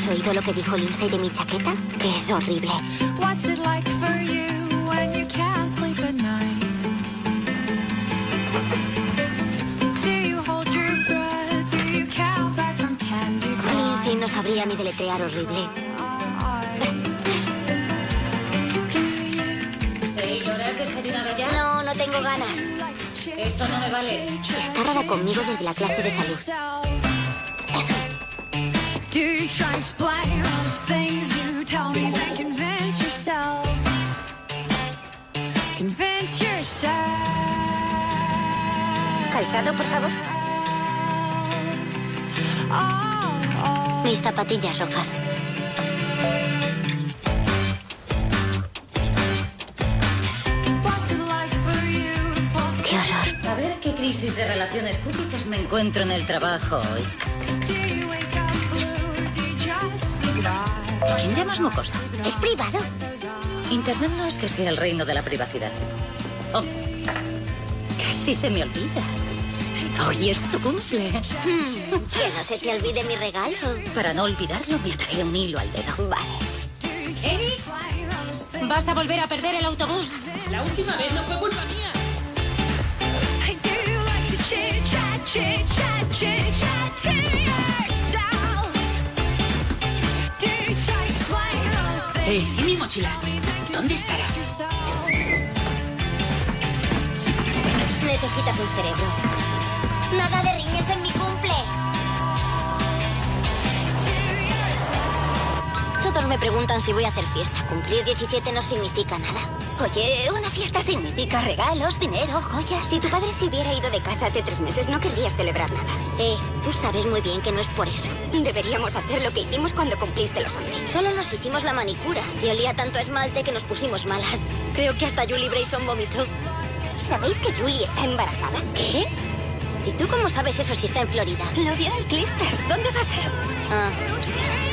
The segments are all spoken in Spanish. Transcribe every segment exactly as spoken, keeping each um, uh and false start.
¿Has oído lo que dijo Lindsay de mi chaqueta? Que es horrible. What's it like for you when you can't sleep at night? Do you hold your breath? Do you count back from ten to cry? Lindsay no sabría ni deletrear horrible. Taylor, ¿has desayunado ya? No, no tengo ganas. Eso no me vale. Está rara conmigo desde la clase de salud. Do you try and explain those things you tell me, then convince yourself? Convince yourself. Calzado, por favor. Oh, oh. Mis zapatillas rojas. What's it like for you to fall Qué horror. A ver qué crisis de relaciones públicas me encuentro en el trabajo hoy. Do you wake up blue? Do you just sleep by? ¿Quién llamas mocosa? ¿Es privado? Internet no es que sea el reino de la privacidad. Oh, casi se me olvida. Hoy es tu cumple. Hmm, que no se te olvide mi regalo. Para no olvidarlo, me ataré un hilo al dedo. Vale. ¡Eric! ¿Vas a volver a perder el autobús? La última vez no fue culpa mía. Hey, do you like to chit chat, chit chat, chit chat to yourself? Do you try to explain those things? Eh, ¿y mi mochila? ¿Dónde estará? Necesitas un cerebro. Nada de riñes en mi cumple. Todos me preguntan si voy a hacer fiesta. Cumplir diecisiete no significa nada. Oye, una fiesta significa regalos, dinero, joyas. Si tu padre se hubiera ido de casa hace tres meses, no querrías celebrar nada. Eh, tú sabes muy bien que no es por eso. Deberíamos hacer lo que hicimos cuando cumpliste los once. Solo nos hicimos la manicura y olía tanto a esmalte que nos pusimos malas. Creo que hasta Julie Brayson vomitó. ¿Sabéis que Julie está embarazada? ¿Qué? ¿Y tú cómo sabes eso si está en Florida? Lo dio en Clisters. ¿Dónde va a ser? Ah, pues claro.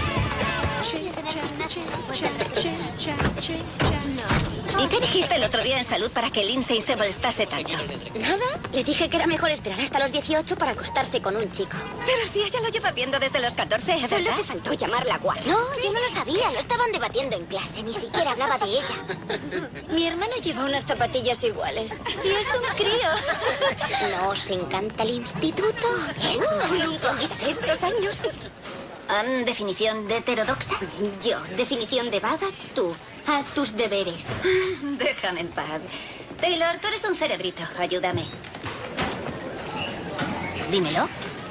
¿Y qué dijiste el otro día en salud para que Lindsay se molestase tanto? Nada. Le dije que era mejor esperar hasta los dieciocho para acostarse con un chico. Pero si ella lo lleva viendo desde los catorce, ¿verdad? Solo te faltó llamarla guay. No, yo no lo sabía. Lo estaban debatiendo en clase. Ni siquiera hablaba de ella. Mi hermano lleva unas zapatillas iguales. Y es un crío. ¿No os encanta el instituto? Es Uh, nunca hice estos años. Um, ¿Definición de heterodoxa? Yo. Definición de vaga, tú. Haz tus deberes. Déjame en paz. Taylor, tú eres un cerebrito. Ayúdame. Dímelo.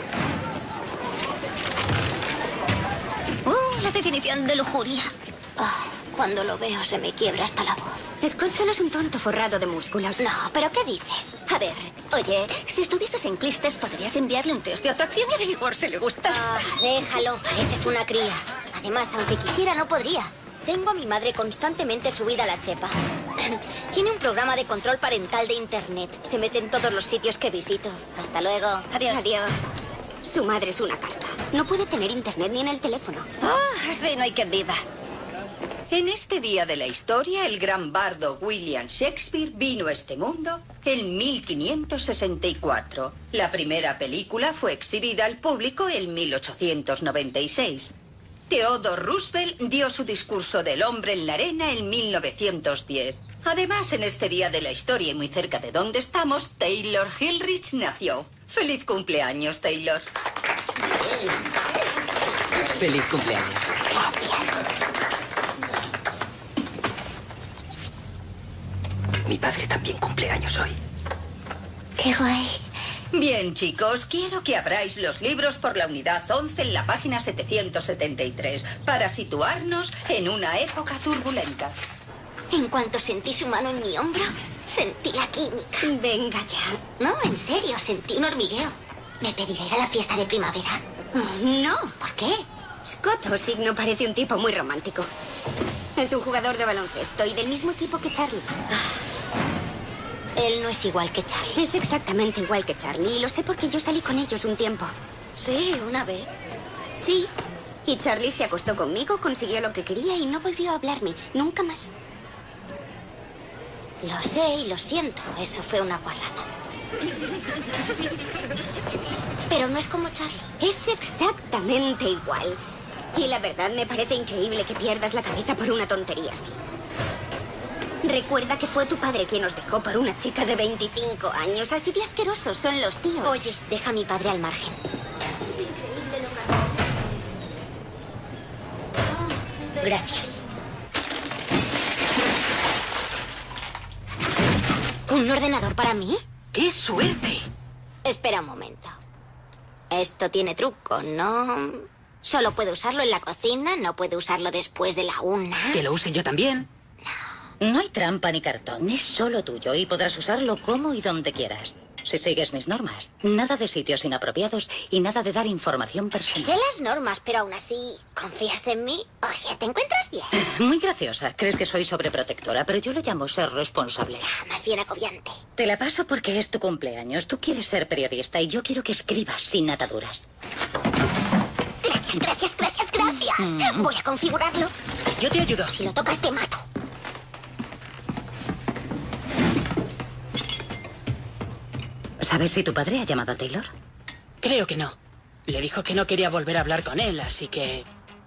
Uh, la definición de lujuria. Oh, cuando lo veo se me quiebra hasta la voz. Scott solo es un tonto forrado de músculos. No, ¿pero qué dices? A ver, oye, si estuvieses en Clisters, podrías enviarle un test de atracción y averiguar si le gusta. Ah, déjalo, pareces una cría. Además, aunque quisiera, no podría. Tengo a mi madre constantemente subida a la chepa. Tiene un programa de control parental de internet. Se mete en todos los sitios que visito. Hasta luego. Adiós. Adiós. Su madre es una carta. No puede tener internet ni en el teléfono. Oh, sí, no hay quien viva. En este día de la historia, el gran bardo William Shakespeare vino a este mundo en mil quinientos sesenta y cuatro. La primera película fue exhibida al público en mil ochocientos noventa y seis. Theodore Roosevelt dio su discurso del hombre en la arena en mil novecientos diez. Además, en este día de la historia y muy cerca de donde estamos, Taylor Hilrich nació. ¡Feliz cumpleaños, Taylor! Feliz cumpleaños. Mi padre también cumple años hoy. Qué guay. Bien, chicos, quiero que abráis los libros por la unidad once en la página setecientos setenta y tres para situarnos en una época turbulenta. En cuanto sentí su mano en mi hombro, sentí la química. Venga ya. No, en serio, sentí un hormigueo. ¿Me pedirá ir a la fiesta de primavera? Oh, no. ¿Por qué? Scott Ossick no parece un tipo muy romántico. Es un jugador de baloncesto y del mismo equipo que Charlie. Él no es igual que Charlie. Es exactamente igual que Charlie y lo sé porque yo salí con ellos un tiempo. Sí, una vez. Sí. Y Charlie se acostó conmigo, consiguió lo que quería y no volvió a hablarme. Nunca más. Lo sé y lo siento. Eso fue una guarrada. Pero no es como Charlie. Es exactamente igual. Y la verdad me parece increíble que pierdas la cabeza por una tontería así. Recuerda que fue tu padre quien nos dejó por una chica de veinticinco años. Así de asquerosos son los tíos. Oye, deja a mi padre al margen. Es increíble lo que haces. Gracias. ¿Un ordenador para mí? ¡Qué suerte! Espera un momento. Esto tiene truco, ¿no? Solo puedo usarlo en la cocina, no puedo usarlo después de la una. Que lo use yo también. No hay trampa ni cartón, es solo tuyo y podrás usarlo como y donde quieras. Si sigues mis normas. Nada de sitios inapropiados y nada de dar información Sé personal. las normas, pero aún así, ¿confías en mí? Oye, ¿te encuentras bien? Muy graciosa. Crees que soy sobreprotectora, pero yo lo llamo ser responsable. Ya, más bien agobiante. Te la paso porque es tu cumpleaños. Tú quieres ser periodista y yo quiero que escribas sin ataduras. Gracias, gracias, gracias, gracias. Voy a configurarlo. Yo te ayudo. Si lo tocas, te mato. ¿Sabes si tu padre ha llamado a Taylor? Creo que no. Le dijo que no quería volver a hablar con él, así que...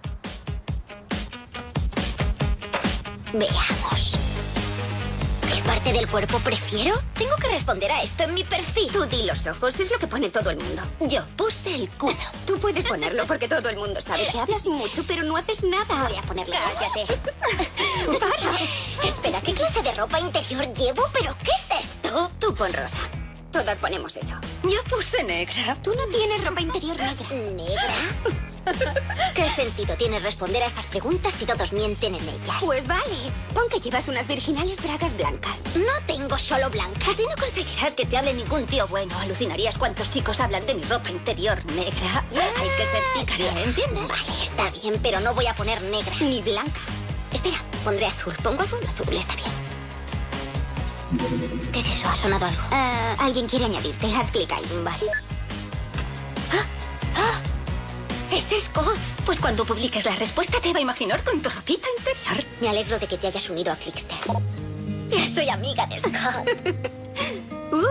Veamos. ¿Qué parte del cuerpo prefiero? Tengo que responder a esto en mi perfil. Tú di los ojos, es lo que pone todo el mundo. Yo puse el culo. Tú puedes ponerlo porque todo el mundo sabe que hablas mucho, pero no haces nada. Voy a ponerlo. Cállate. Para. Espera, ¿qué clase de ropa interior llevo? ¿Pero qué es esto? Tú pon rosa. Todas ponemos eso. Yo puse negra. Tú no tienes ropa interior negra. ¿Negra? ¿Qué sentido tiene responder a estas preguntas si todos mienten en ellas? Pues vale. Pon que llevas unas virginales bragas blancas. No tengo solo blancas. Así no conseguirás que te hable ningún tío bueno. Alucinarías cuántos chicos hablan de mi ropa interior negra. Hay que ser pícara, ¿entiendes? Vale, está bien, pero no voy a poner negra. Ni blanca. Espera, pondré azul. Pongo azul, azul, está bien. ¿Qué es eso? ¿Ha sonado algo? Ah, alguien quiere añadirte. Haz clic ahí. Vale. ¡Ah! ¡Ah! ¡Es Scott! Pues cuando publiques la respuesta te va a imaginar con tu ropita interior. Me alegro de que te hayas unido a Clicksters. Ya soy amiga de Scott. Uh.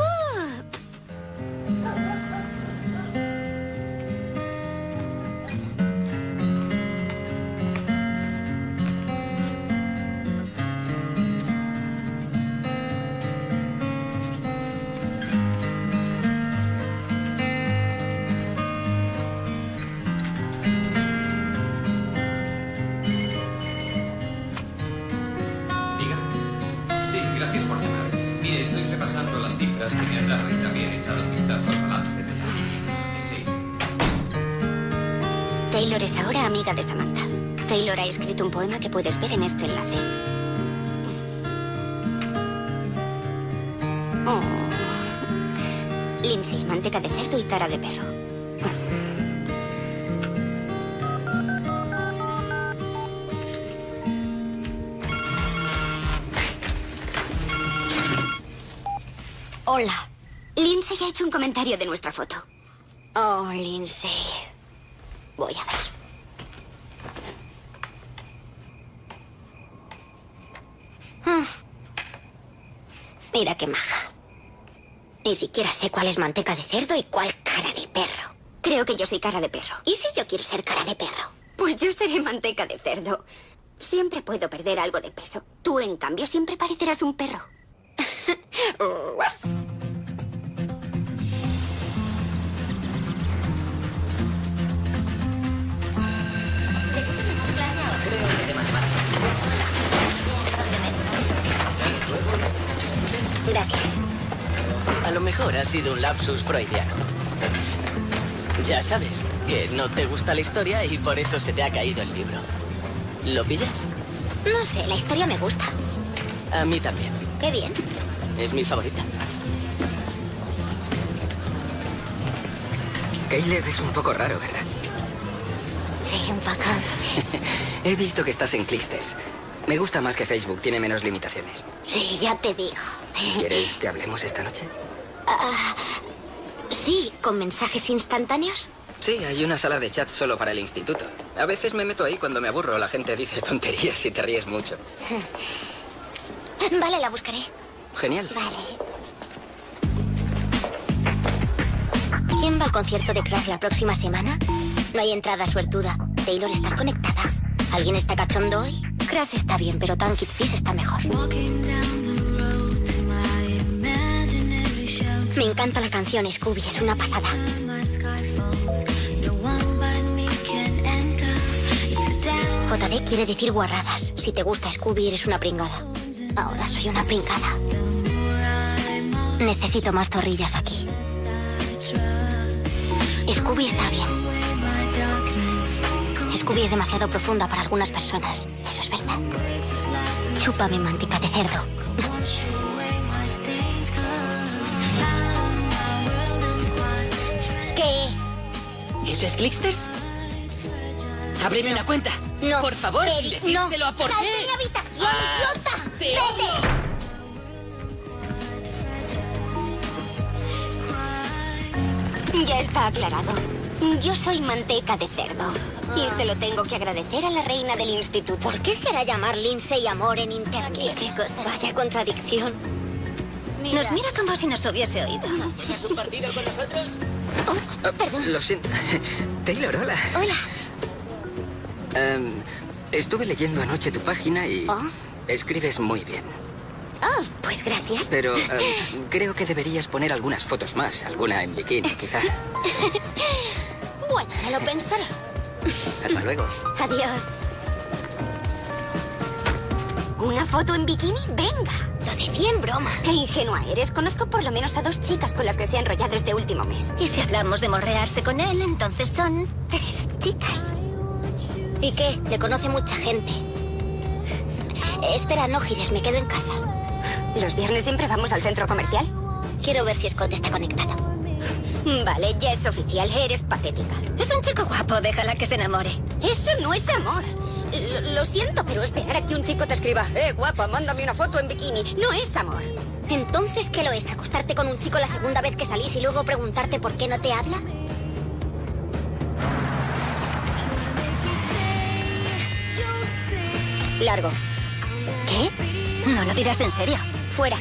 Diga. Sí, gracias por llamar. Mire, estoy repasando las cifras que me han dado y también he echado un vistazo al balance de la seis. Taylor es ahora amiga de Samantha. Taylor ha escrito un poema que puedes ver en este enlace. Oh. Lindsay, manteca de cerdo y cara de perro. Hola. Lindsay ha hecho un comentario de nuestra foto. Oh, Lindsay. Voy a ver. Hmm. Mira qué maja. Ni siquiera sé cuál es manteca de cerdo y cuál cara de perro. Creo que yo soy cara de perro. ¿Y si yo quiero ser cara de perro? Pues yo seré manteca de cerdo. Siempre puedo perder algo de peso. Tú, en cambio, siempre parecerás un perro. Gracias. A lo mejor ha sido un lapsus freudiano. Ya sabes, que no te gusta la historia y por eso se te ha caído el libro. ¿Lo pillas? No sé, la historia me gusta. A mí también. Qué bien. Es mi favorita. Caleb es un poco raro, ¿verdad? Sí, un poco. He visto que estás en Clicksters. Me gusta más que Facebook, tiene menos limitaciones. Sí, ya te digo. ¿Quieres que hablemos esta noche? Sí, con mensajes instantáneos. Sí, hay una sala de chat solo para el instituto. A veces me meto ahí cuando me aburro. La gente dice tonterías y te ríes mucho. Vale, la buscaré. Genial. Vale. ¿Quién va al concierto de Crash la próxima semana? No hay entrada suertuda. Taylor, ¿estás conectada? ¿Alguien está cachondo hoy? Crash está bien, pero Tankit Fish está mejor. Me encanta la canción Scooby, es una pasada. J D quiere decir guarradas. Si te gusta Scooby, eres una pringada. Ahora soy una pringada. Necesito más zorrillas aquí. Scooby está bien. Scooby es demasiado profunda para algunas personas. Eso es verdad. Chúpame, manteca de cerdo. ¿Qué? ¿Eso es Clicksters? ¡Ábreme una cuenta! No. Por favor, Eric, y decírselo no. a por ¡Sal qué. de mi habitación, Ah, idiota! te ¡Vete! odio. Ya está aclarado. Yo soy manteca de cerdo. Y se lo tengo que agradecer a la reina del instituto. ¿Por qué se hará llamar Lindsay Amor en internet? ¿Qué cosa? Vaya contradicción. Nos mira como si nos hubiese oído. ¿Juegas un partido con nosotros? Oh, perdón. Lo siento. Taylor, hola. Hola. Em, estuve leyendo anoche tu página y Oh. escribes muy bien. Oh, pues gracias. Pero em, creo que deberías poner algunas fotos más. Alguna en bikini, quizá. Bueno, me lo pensaré. Hasta luego. Adiós. ¿Una foto en bikini? Venga. Lo decía en broma. Qué ingenua eres. Conozco por lo menos a dos chicas con las que se ha enrollado este último mes. Y si hablamos de morrearse con él, entonces son Tres chicas. ¿Y qué? Le conoce mucha gente. Eh, espera, no gires, me quedo en casa. ¿Los viernes siempre vamos al centro comercial? Quiero ver si Scott está conectado. Vale, ya es oficial, eres patética. Es un chico guapo, déjala que se enamore. Eso no es amor. Lo, lo siento, pero esperar a que un chico te escriba, eh, guapa, mándame una foto en bikini, no es amor. Entonces, ¿qué lo es? ¿Acostarte con un chico la segunda vez que salís y luego preguntarte por qué no te habla? Largo. ¿Qué? No lo dirás en serio. Fuera.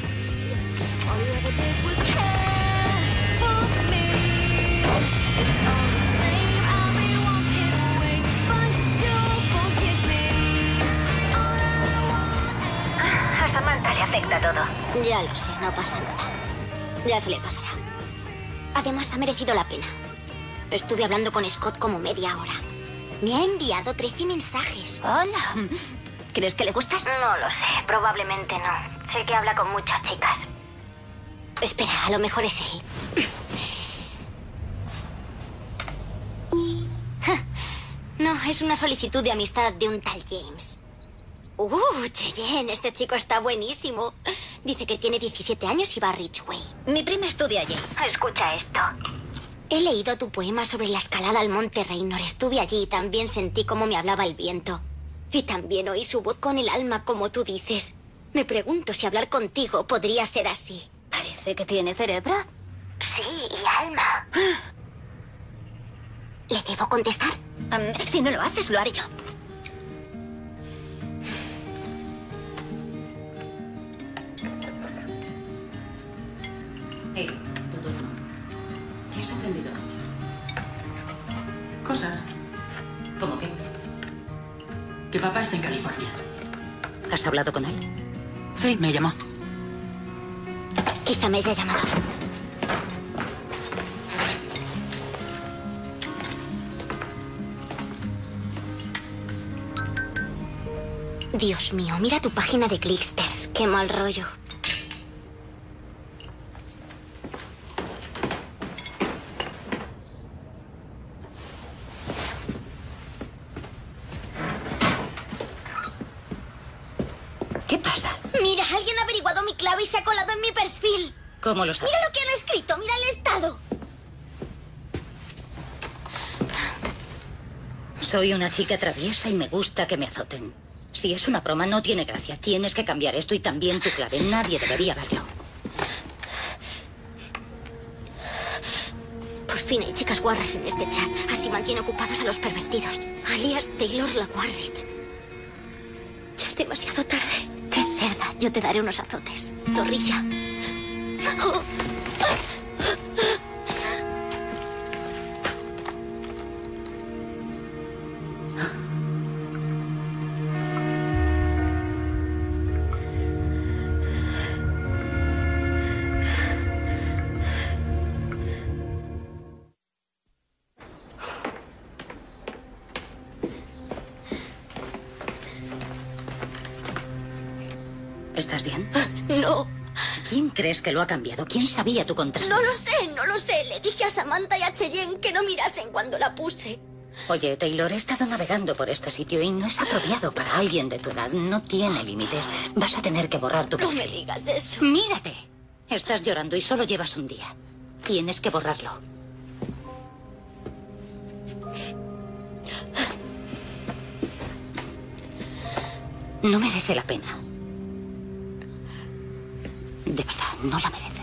A Samantha le afecta todo. Ya lo sé, no pasa nada. Ya se le pasará. Además, ha merecido la pena. Estuve hablando con Scott como media hora. Me ha enviado trece mensajes. Hola. ¿Crees que le gustas? No lo sé, probablemente no. Sé que habla con muchas chicas. Espera, a lo mejor es él. No, es una solicitud de amistad de un tal James. Uh, Cheyenne, este chico está buenísimo. Dice que tiene diecisiete años y va a Ridgeway. Mi prima estudia allí. Escucha esto. He leído tu poema sobre la escalada al Monte Raynor. Estuve allí y también sentí cómo me hablaba el viento. Y también oí su voz con el alma, como tú dices. Me pregunto si hablar contigo podría ser así. Parece que tiene cerebro. Sí, y alma. ¿Le debo contestar? Um, si no lo haces, lo haré yo. Hey, tu turno. ¿Qué has aprendido? Cosas. ¿Cómo qué? Que papá está en California. ¿Has hablado con él? Sí, me llamó. Quizá me haya llamado. Dios mío, mira tu página de Clicksters. Qué mal rollo. ¿Qué pasa? Mira, alguien ha averiguado mi clave y se ha colado en mi perfil. ¿Cómo lo sabes? Mira lo que han escrito, mira el estado. Soy una chica traviesa y me gusta que me azoten. Si es una broma, no tiene gracia. Tienes que cambiar esto y también tu clave. Nadie debería verlo. Por fin hay chicas guarras en este chat. Así mantiene ocupados a los pervertidos. Alias Taylor la Warrich. Ya es demasiado tarde. Qué cerda. Yo te daré unos azotes. Zorrilla. Oh. ¿Estás bien? No, ¿Quién crees que lo ha cambiado? ¿Quién sabía tu contraseña? no lo sé, no lo sé. Le dije a Samantha y a Cheyenne que no mirasen cuando la puse. Oye, Taylor, he estado navegando por este sitio y no es apropiado para alguien de tu edad. No tiene límites. Vas a tener que borrar tu No perfil. me digas eso. Mírate. Estás llorando y solo llevas un día. Tienes que borrarlo. No merece la pena. De verdad, no la merece.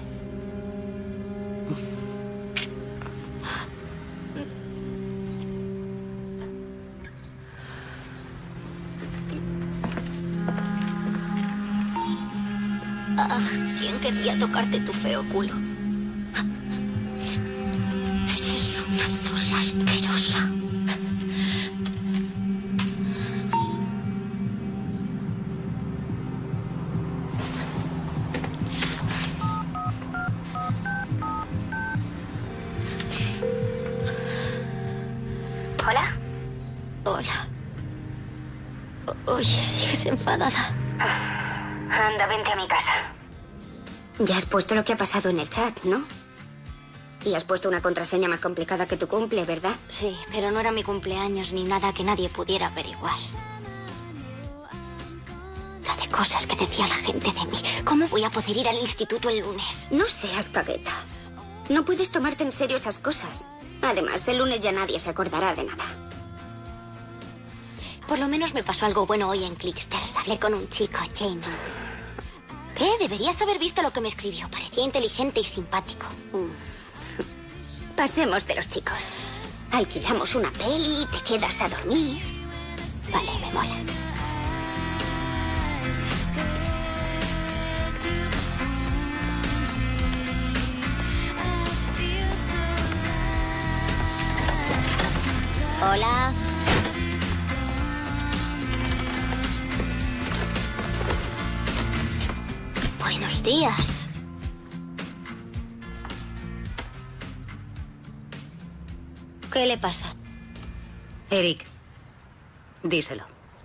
Ah, ¿quién querría tocarte tu feo culo? Eres una zorra asquerosa. ¿Hola? Hola. O- Oye, ¿sigues enfadada? Anda, vente a mi casa. Ya has puesto lo que ha pasado en el chat, ¿no? Y has puesto una contraseña más complicada que tu cumple, ¿verdad? Sí, pero no era mi cumpleaños ni nada que nadie pudiera averiguar. La de cosas que decía la gente de mí. ¿Cómo voy a poder ir al instituto el lunes? No seas cagueta. No puedes tomarte en serio esas cosas. Además, el lunes ya nadie se acordará de nada. Por lo menos me pasó algo bueno hoy en Clicksters. Hablé con un chico, James. ¿Qué? Deberías haber visto lo que me escribió. Parecía inteligente y simpático. Pasemos de los chicos. Alquilamos una peli, te quedas a dormir. Vale, me mola. Hola. Buenos días. ¿Qué le pasa? Eric, díselo.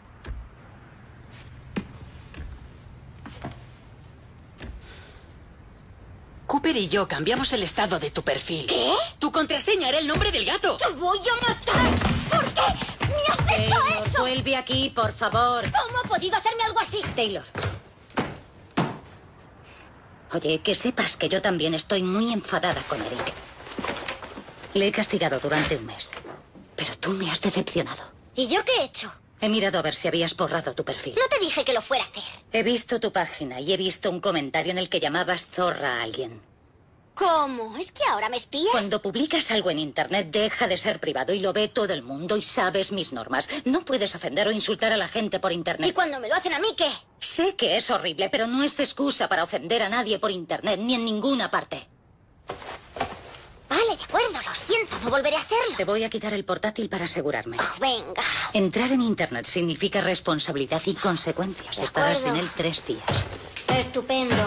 Cooper y yo cambiamos el estado de tu perfil. ¿Qué? Tu contraseña era el nombre del gato. ¡Te voy a matar! ¿Por qué me has hecho Taylor, eso? vuelve aquí, por favor. ¿Cómo ha podido hacerme algo así? Taylor. Oye, que sepas que yo también estoy muy enfadada con Eric. Le he castigado durante un mes. Pero tú me has decepcionado. ¿Y yo qué he hecho? He mirado a ver si habías borrado tu perfil. No te dije que lo fuera a hacer. He visto tu página y he visto un comentario en el que llamabas zorra a alguien. ¿Cómo? ¿Es que ahora me espías? Cuando publicas algo en Internet deja de ser privado y lo ve todo el mundo y sabes mis normas. No puedes ofender o insultar a la gente por Internet. ¿Y cuando me lo hacen a mí, qué? Sé que es horrible, pero no es excusa para ofender a nadie por Internet ni en ninguna parte. Vale, de acuerdo, lo siento, no volveré a hacerlo. Te voy a quitar el portátil para asegurarme. Oh, venga. Entrar en Internet significa responsabilidad y consecuencias. De Estarás acuerdo. en él tres días. Estupendo.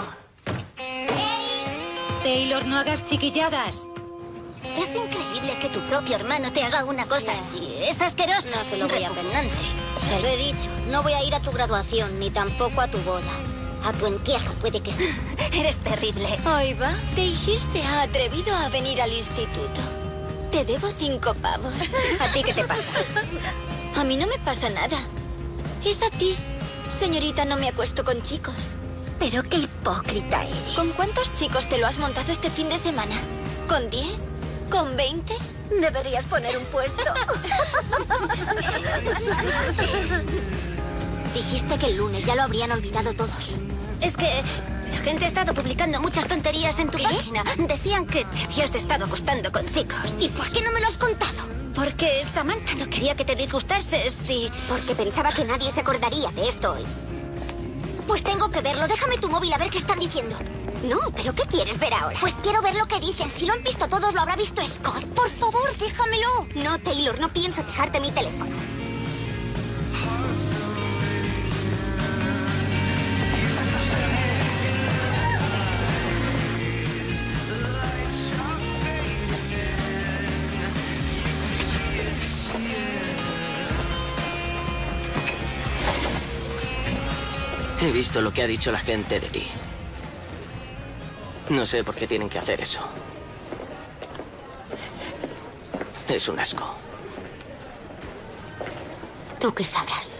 Taylor, no hagas chiquilladas. Es increíble que tu propio hermano te haga una cosa así. Es asqueroso. No se lo voy a Repugnante. Se lo he dicho. No voy a ir a tu graduación, ni tampoco a tu boda. A tu entierro puede que sí. Eres terrible. Ahí va. Teijir se ha atrevido a venir al instituto. Te debo cinco pavos. ¿A ti qué te pasa? A mí no me pasa nada. Es a ti. Señorita, no me acuesto con chicos. Pero qué hipócrita eres. ¿Con cuántos chicos te lo has montado este fin de semana? ¿Con diez? ¿Con veinte? Deberías poner un puesto. Dijiste que el lunes ya lo habrían olvidado todos. Es que la gente ha estado publicando muchas tonterías en tu página. Decían que te habías estado acostando con chicos. ¿Y por qué no me lo has contado? Porque Samantha no quería que te disgustases y... Porque pensaba que nadie se acordaría de esto hoy. Pues tengo que verlo. Déjame tu móvil a ver qué están diciendo. No, ¿pero qué quieres ver ahora? Pues quiero ver lo que dicen. Si lo han visto todos, lo habrá visto Scott. Por favor, déjamelo. No, Taylor, no pienso dejarte mi teléfono. He visto lo que ha dicho la gente de ti. No sé por qué tienen que hacer eso. Es un asco. ¿Tú qué sabrás?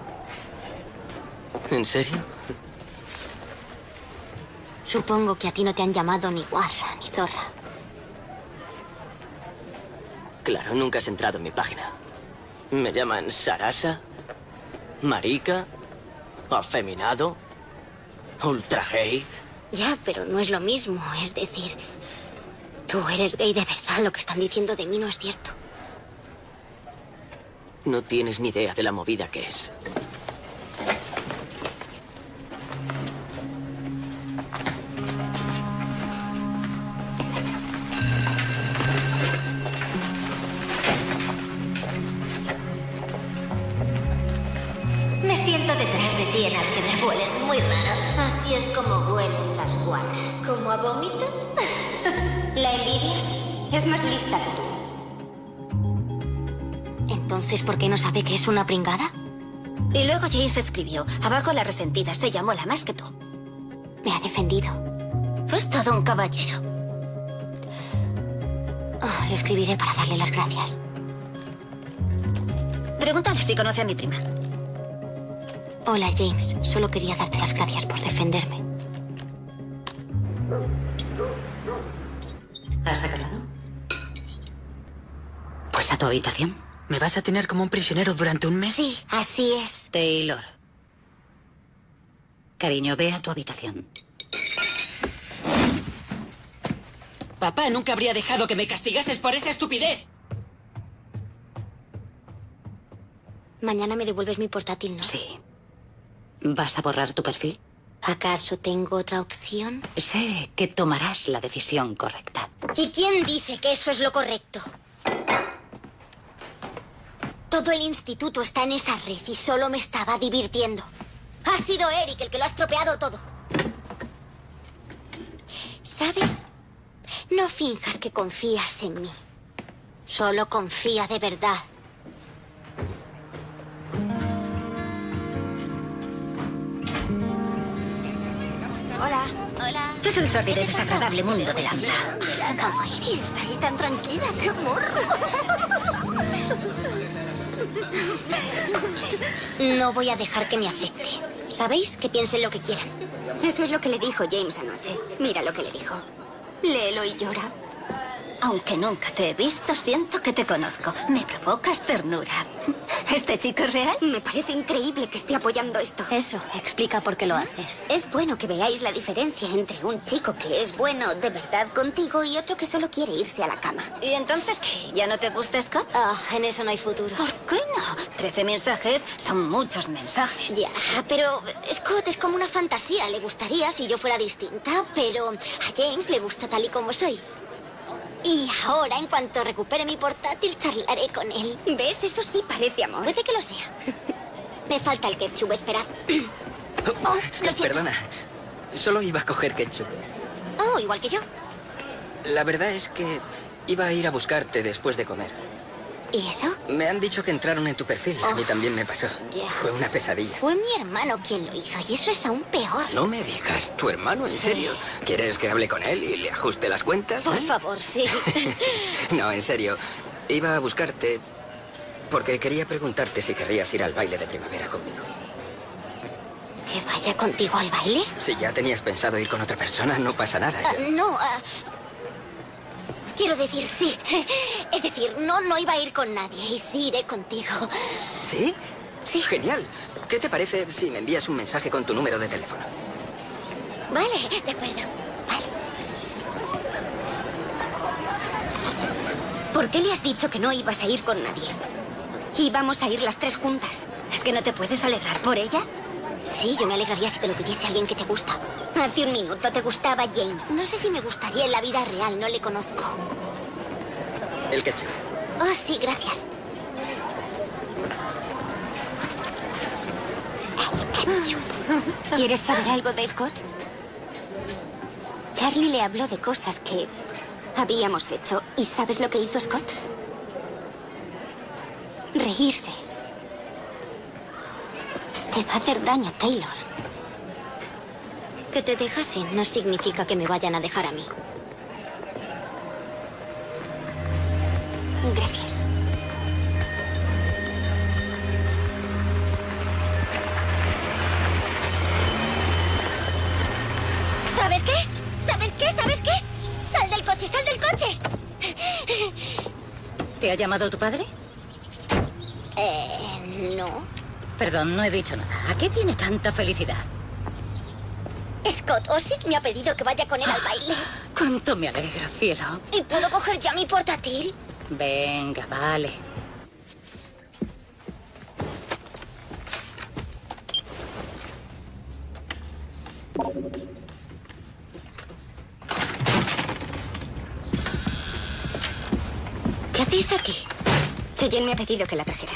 ¿En serio? Supongo que a ti no te han llamado ni guarra ni zorra. Claro, nunca has entrado en mi página. Me llaman Sarasa, marica, afeminado, ultra gay. Ya, pero no es lo mismo. Es decir, tú eres gay de verdad. Lo que están diciendo de mí no es cierto. No tienes ni idea de la movida que es. Me siento detrás de ti en álgebra. Hueles muy raro. Así es como huelen las guarras. ¿Como a vómito? ¿La envidias? Es más lista que tú. Entonces, ¿por qué no sabe que es una pringada? Y luego James escribió, abajo la resentida se llamó la más que tú. Me ha defendido. Es todo un caballero. Oh, le escribiré para darle las gracias. Pregúntale si conoce a mi prima. Hola, James. Solo quería darte las gracias por defenderme. ¿Has acabado? Pues a tu habitación. ¿Me vas a tener como un prisionero durante un mes? Sí, así es. Taylor. Cariño, ve a tu habitación. Papá nunca habría dejado que me castigases por esa estupidez. Mañana me devuelves mi portátil, ¿no? Sí. ¿Vas a borrar tu perfil? ¿Acaso tengo otra opción? Sé que tomarás la decisión correcta. ¿Y quién dice que eso es lo correcto? Todo el instituto está en esa red y solo me estaba divirtiendo. Ha sido Eric el que lo ha estropeado todo. ¿Sabes? No finjas que confías en mí. Solo confía de verdad. Hola. Hola. Es el sórdido y desagradable mundo de Lambda. Mira cómo eres. Está ahí tan tranquila. ¡Qué amor! No voy a dejar que me afecte. ¿Sabéis? Que piensen lo que quieran. Eso es lo que le dijo James anoche. Mira lo que le dijo. Léelo y llora. Aunque nunca te he visto, siento que te conozco. Me provocas ternura. ¿Este chico es real? Me parece increíble que esté apoyando esto. Eso, explica por qué lo haces. Es bueno que veáis la diferencia entre un chico que es bueno de verdad contigo y otro que solo quiere irse a la cama. ¿Y entonces qué? ¿Ya no te gusta Scott? Ah, en eso no hay futuro. ¿Por qué no? Trece mensajes son muchos mensajes. Ya, pero Scott es como una fantasía. Le gustaría si yo fuera distinta, pero a James le gusta tal y como soy. Y ahora, en cuanto recupere mi portátil, charlaré con él. ¿Ves? Eso sí parece amor. Puede que lo sea. Me falta el ketchup, esperad. Oh, lo siento. Perdona, solo iba a coger ketchup. Oh, igual que yo. La verdad es que iba a ir a buscarte después de comer. ¿Y eso? Me han dicho que entraron en tu perfil. A mí Oh, también me pasó. ya. Fue una pesadilla. Fue mi hermano quien lo hizo, y eso es aún peor. No me digas, ¿tu hermano? ¿En Sí. serio? ¿Quieres que hable con él y le ajuste las cuentas? Por eh? favor, sí. No, en serio. Iba a buscarte porque quería preguntarte si querrías ir al baile de primavera conmigo. ¿Que vaya contigo al baile? Si ya tenías pensado ir con otra persona, no pasa nada. Ah, Yo- no, ah, quiero decir sí. Es decir, no, no iba a ir con nadie y sí iré contigo. ¿Sí? Sí. Genial. ¿Qué te parece si me envías un mensaje con tu número de teléfono? Vale, de acuerdo. Vale. ¿Por qué le has dicho que no ibas a ir con nadie? Íbamos a ir las tres juntas. ¿Es que no te puedes alegrar por ella? Sí, yo me alegraría si te lo pidiese alguien que te gusta. Hace un minuto te gustaba James. No sé si me gustaría en la vida real, no le conozco. El ketchup. Oh, sí, gracias. ¿Quieres saber algo de Scott? Charlie le habló de cosas que habíamos hecho. ¿Y sabes lo que hizo Scott? Reírse. Te va a hacer daño, Taylor. Que te dejasen no significa que me vayan a dejar a mí. Gracias. ¿Sabes qué? ¿Sabes qué? ¿Sabes qué? ¡Sal del coche! ¡Sal del coche! ¿Te ha llamado tu padre? Eh, no. Perdón, no he dicho nada. ¿A qué tiene tanta felicidad? Scott Ossick me ha pedido que vaya con él al baile. Cuánto me alegro, cielo. ¿Y puedo coger ya mi portátil? Venga, vale. ¿Qué hacéis aquí? Cheyenne me ha pedido que la trajera.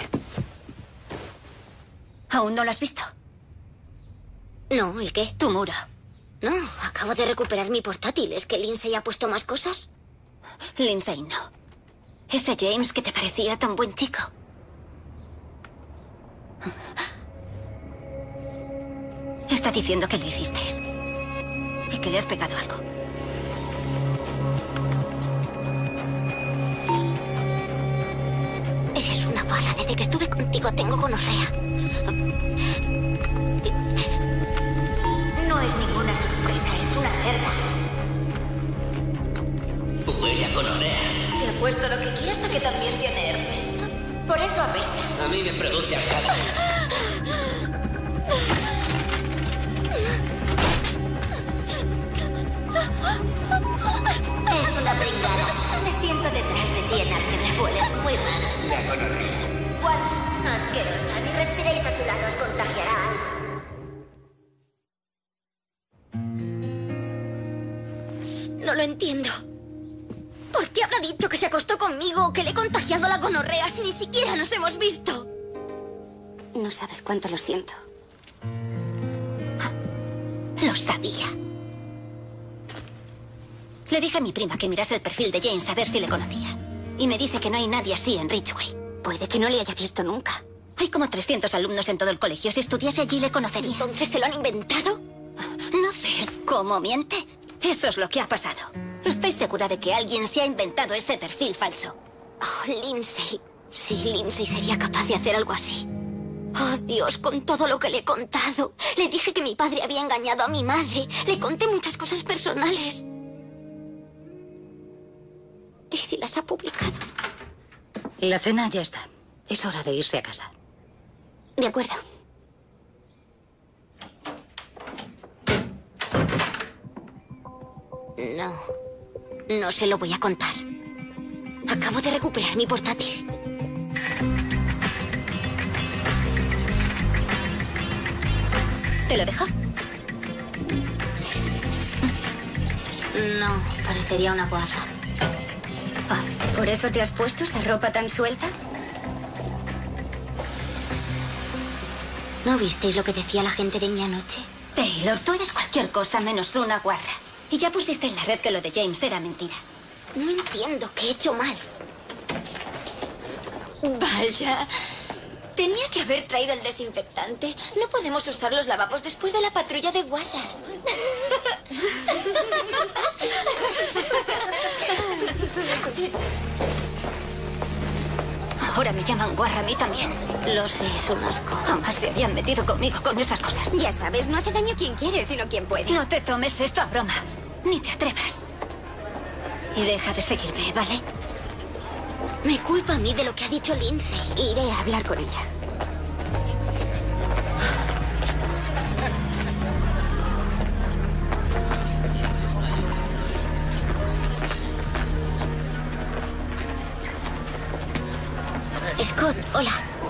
¿Aún no lo has visto? No, ¿el qué? Tu muro. No, acabo de recuperar mi portátil. ¿Es que Lindsay ha puesto más cosas? Lindsay no. Ese James que te parecía tan buen chico. Está diciendo que lo hicisteis. Y que le has pegado algo. Eres una guarra. Desde que estuve contigo tengo gonorrea. No es ninguna sorpresa, es una cerda. Huele a gonorrea. Te apuesto lo que quieras a que también tiene herpes. Por eso apesta. A mí me produce arcada. Es una pringada. Me siento detrás de ti en álgebra. Hueles muy raro. La gonorrea. Guarra, asquerosa. Ni respiréis a su lado, os contagiará algo. No lo entiendo. ¿Por qué habrá dicho que se acostó conmigo o que le he contagiado la gonorrea si ni siquiera nos hemos visto? No sabes cuánto lo siento. Lo sabía. Le dije a mi prima que mirase el perfil de James a ver si le conocía. Y me dice que no hay nadie así en Ridgeway. Puede que no le haya visto nunca. Hay como trescientos alumnos en todo el colegio. Si estudiase allí le conocería. ¿Entonces se lo han inventado? ¿No ves cómo miente? Eso es lo que ha pasado. Estoy segura de que alguien se ha inventado ese perfil falso. Oh, Lindsay. Sí, Lindsay sería capaz de hacer algo así. Oh, Dios, con todo lo que le he contado. Le dije que mi padre había engañado a mi madre. Le conté muchas cosas personales. ¿Y si las ha publicado? La cena ya está. Es hora de irse a casa. De acuerdo. No. No se lo voy a contar. Acabo de recuperar mi portátil. ¿Te lo dejo? No, parecería una guarra. Ah, ¿por eso te has puesto esa ropa tan suelta? ¿No visteis lo que decía la gente de mí anoche? Taylor, tú eres cualquier cosa menos una guarra. Y ya pusiste en la red que lo de James era mentira. No entiendo qué he hecho mal. Vaya. Tenía que haber traído el desinfectante. No podemos usar los lavabos después de la patrulla de guarras. Ahora me llaman guarra a mí también. Lo sé, es un asco. Jamás se habían metido conmigo con esas cosas. Ya sabes, no hace daño quien quiere, sino quien puede. No te tomes esto a broma. Ni te atrevas. Y deja de seguirme, ¿vale? Me culpa a mí de lo que ha dicho Lindsay. Iré a hablar con ella. Scott, hola.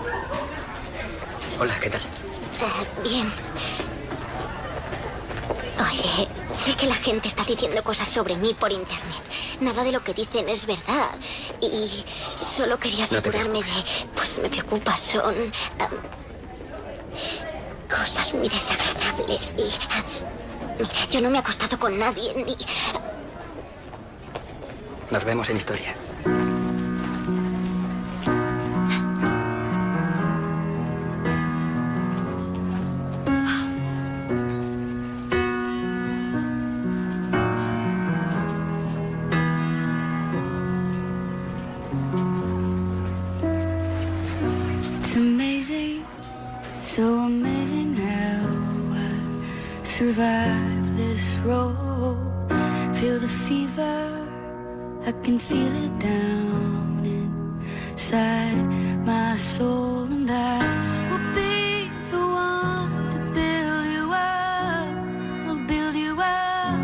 Hola, ¿qué tal? Uh, bien. Oye, sé que la gente está diciendo cosas sobre mí por internet. Nada de lo que dicen es verdad. Y solo quería asegurarme de... Pues me preocupa, son... Um, cosas muy desagradables. Y... Uh, mira, yo no me he acostado con nadie, ni... Nos vemos en historia. so amazing how I survive this road. Feel the fever, I can feel it down inside my soul, and I will be the one to build you up. I'll build you up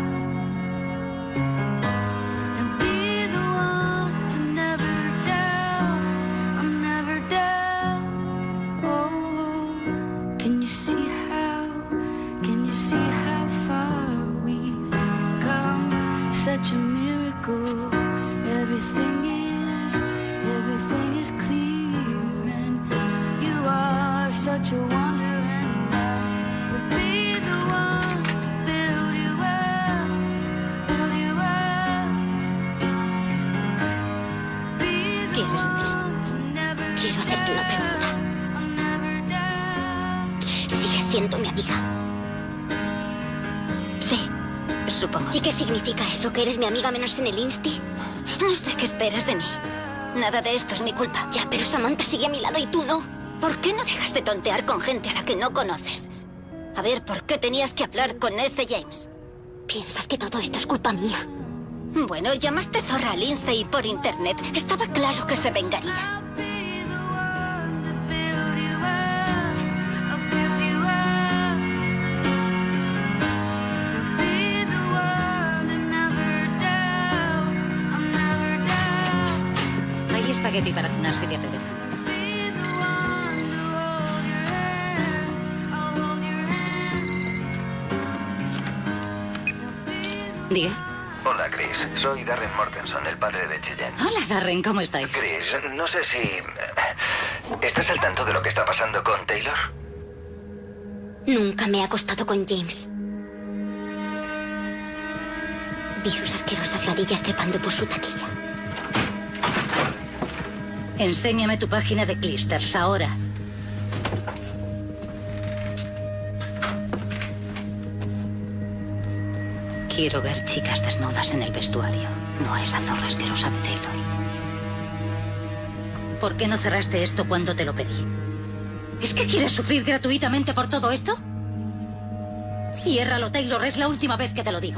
and be the one to never doubt. I'm never doubt. Oh, can you see how? Can you see how far we've come? Such a miracle. Everything is, everything is clear, and you are such a wonder, and I will be the one to build you up, build you up. Be the ¿Quieres entrar? one to never Quiero hacerte una pregunta. I'll never doubt. ¿Sigues siendo mi amiga? Sí, supongo. ¿Y qué significa eso? ¿Que eres mi amiga menos en el Insti? No sé qué esperas de mí. Nada de esto es mi culpa. Ya, pero Samantha sigue a mi lado y tú no. ¿Por qué no dejas de tontear con gente a la que no conoces? A ver, ¿por qué tenías que hablar con ese James? ¿Piensas que todo esto es culpa mía? Bueno, llamaste zorra a Lindsay por internet. Estaba claro que se vengaría. Be the one to build you up. I'll build you up. I'll be the one to never doubt. I'll never doubt. Hay espagueti para cenar si te apetece. Be the one to hold your hand. I'll hold your hand. Diga. Hola, Chris. Soy Darren Mortenson, el padre de Cheyenne. Hola, Darren, ¿cómo estáis? Chris, no sé si... ¿Estás al tanto de lo que está pasando con Taylor? Nunca me he acostado con James. Vi sus asquerosas ladillas trepando por su taquilla. Enséñame tu página de Clisters ahora. Quiero ver chicas desnudas en el vestuario, no a esa zorra asquerosa de Taylor. ¿Por qué no cerraste esto cuando te lo pedí? ¿Es que quieres sufrir gratuitamente por todo esto? Ciérralo, Taylor, es la última vez que te lo digo.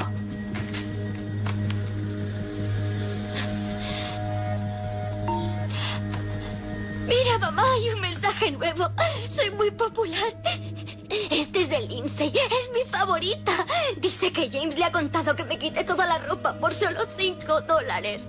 Mira, mamá, hay un mensaje nuevo. Soy muy popular. Este es de Lindsay. Es mi favorita. Dice que James le ha contado que me quite toda la ropa por solo cinco dólares.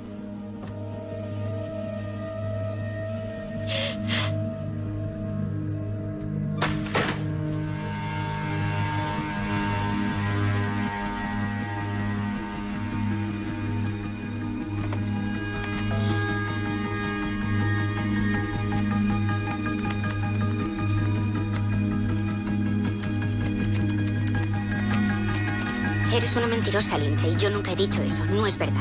Eres una mentirosa, Lindsay. Yo nunca he dicho eso. No es verdad.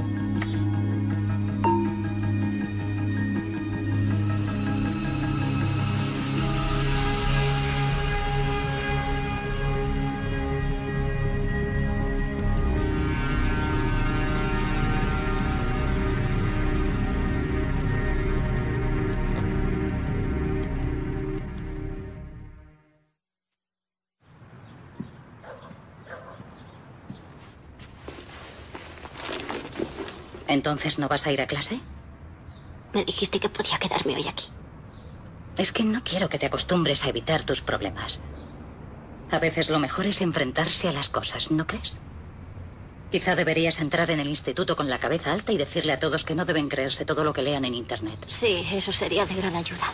¿Entonces no vas a ir a clase? Me dijiste que podía quedarme hoy aquí. Es que no quiero que te acostumbres a evitar tus problemas. A veces lo mejor es enfrentarse a las cosas, ¿no crees? Quizá deberías entrar en el instituto con la cabeza alta y decirle a todos que no deben creerse todo lo que lean en internet. Sí, eso sería de gran ayuda.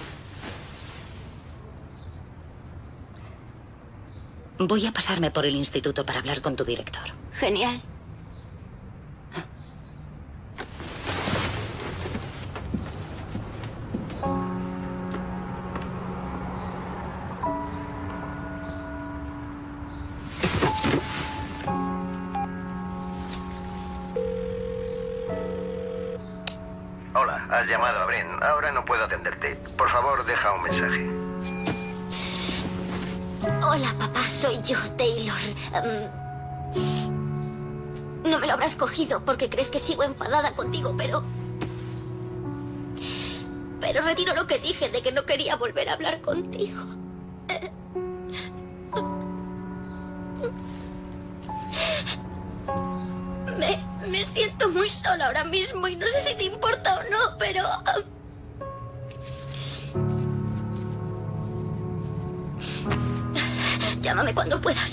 Voy a pasarme por el instituto para hablar con tu director. Genial. Hola, has llamado a Bren. Ahora no puedo atenderte. Por favor, deja un mensaje. Hola, papá, soy yo, Taylor. Um, no me lo habrás cogido porque crees que sigo enfadada contigo, pero... Pero retiro lo que dije de que no quería volver a hablar contigo. siento muy sola ahora mismo y no sé si te importa o no, pero... Llámame cuando puedas.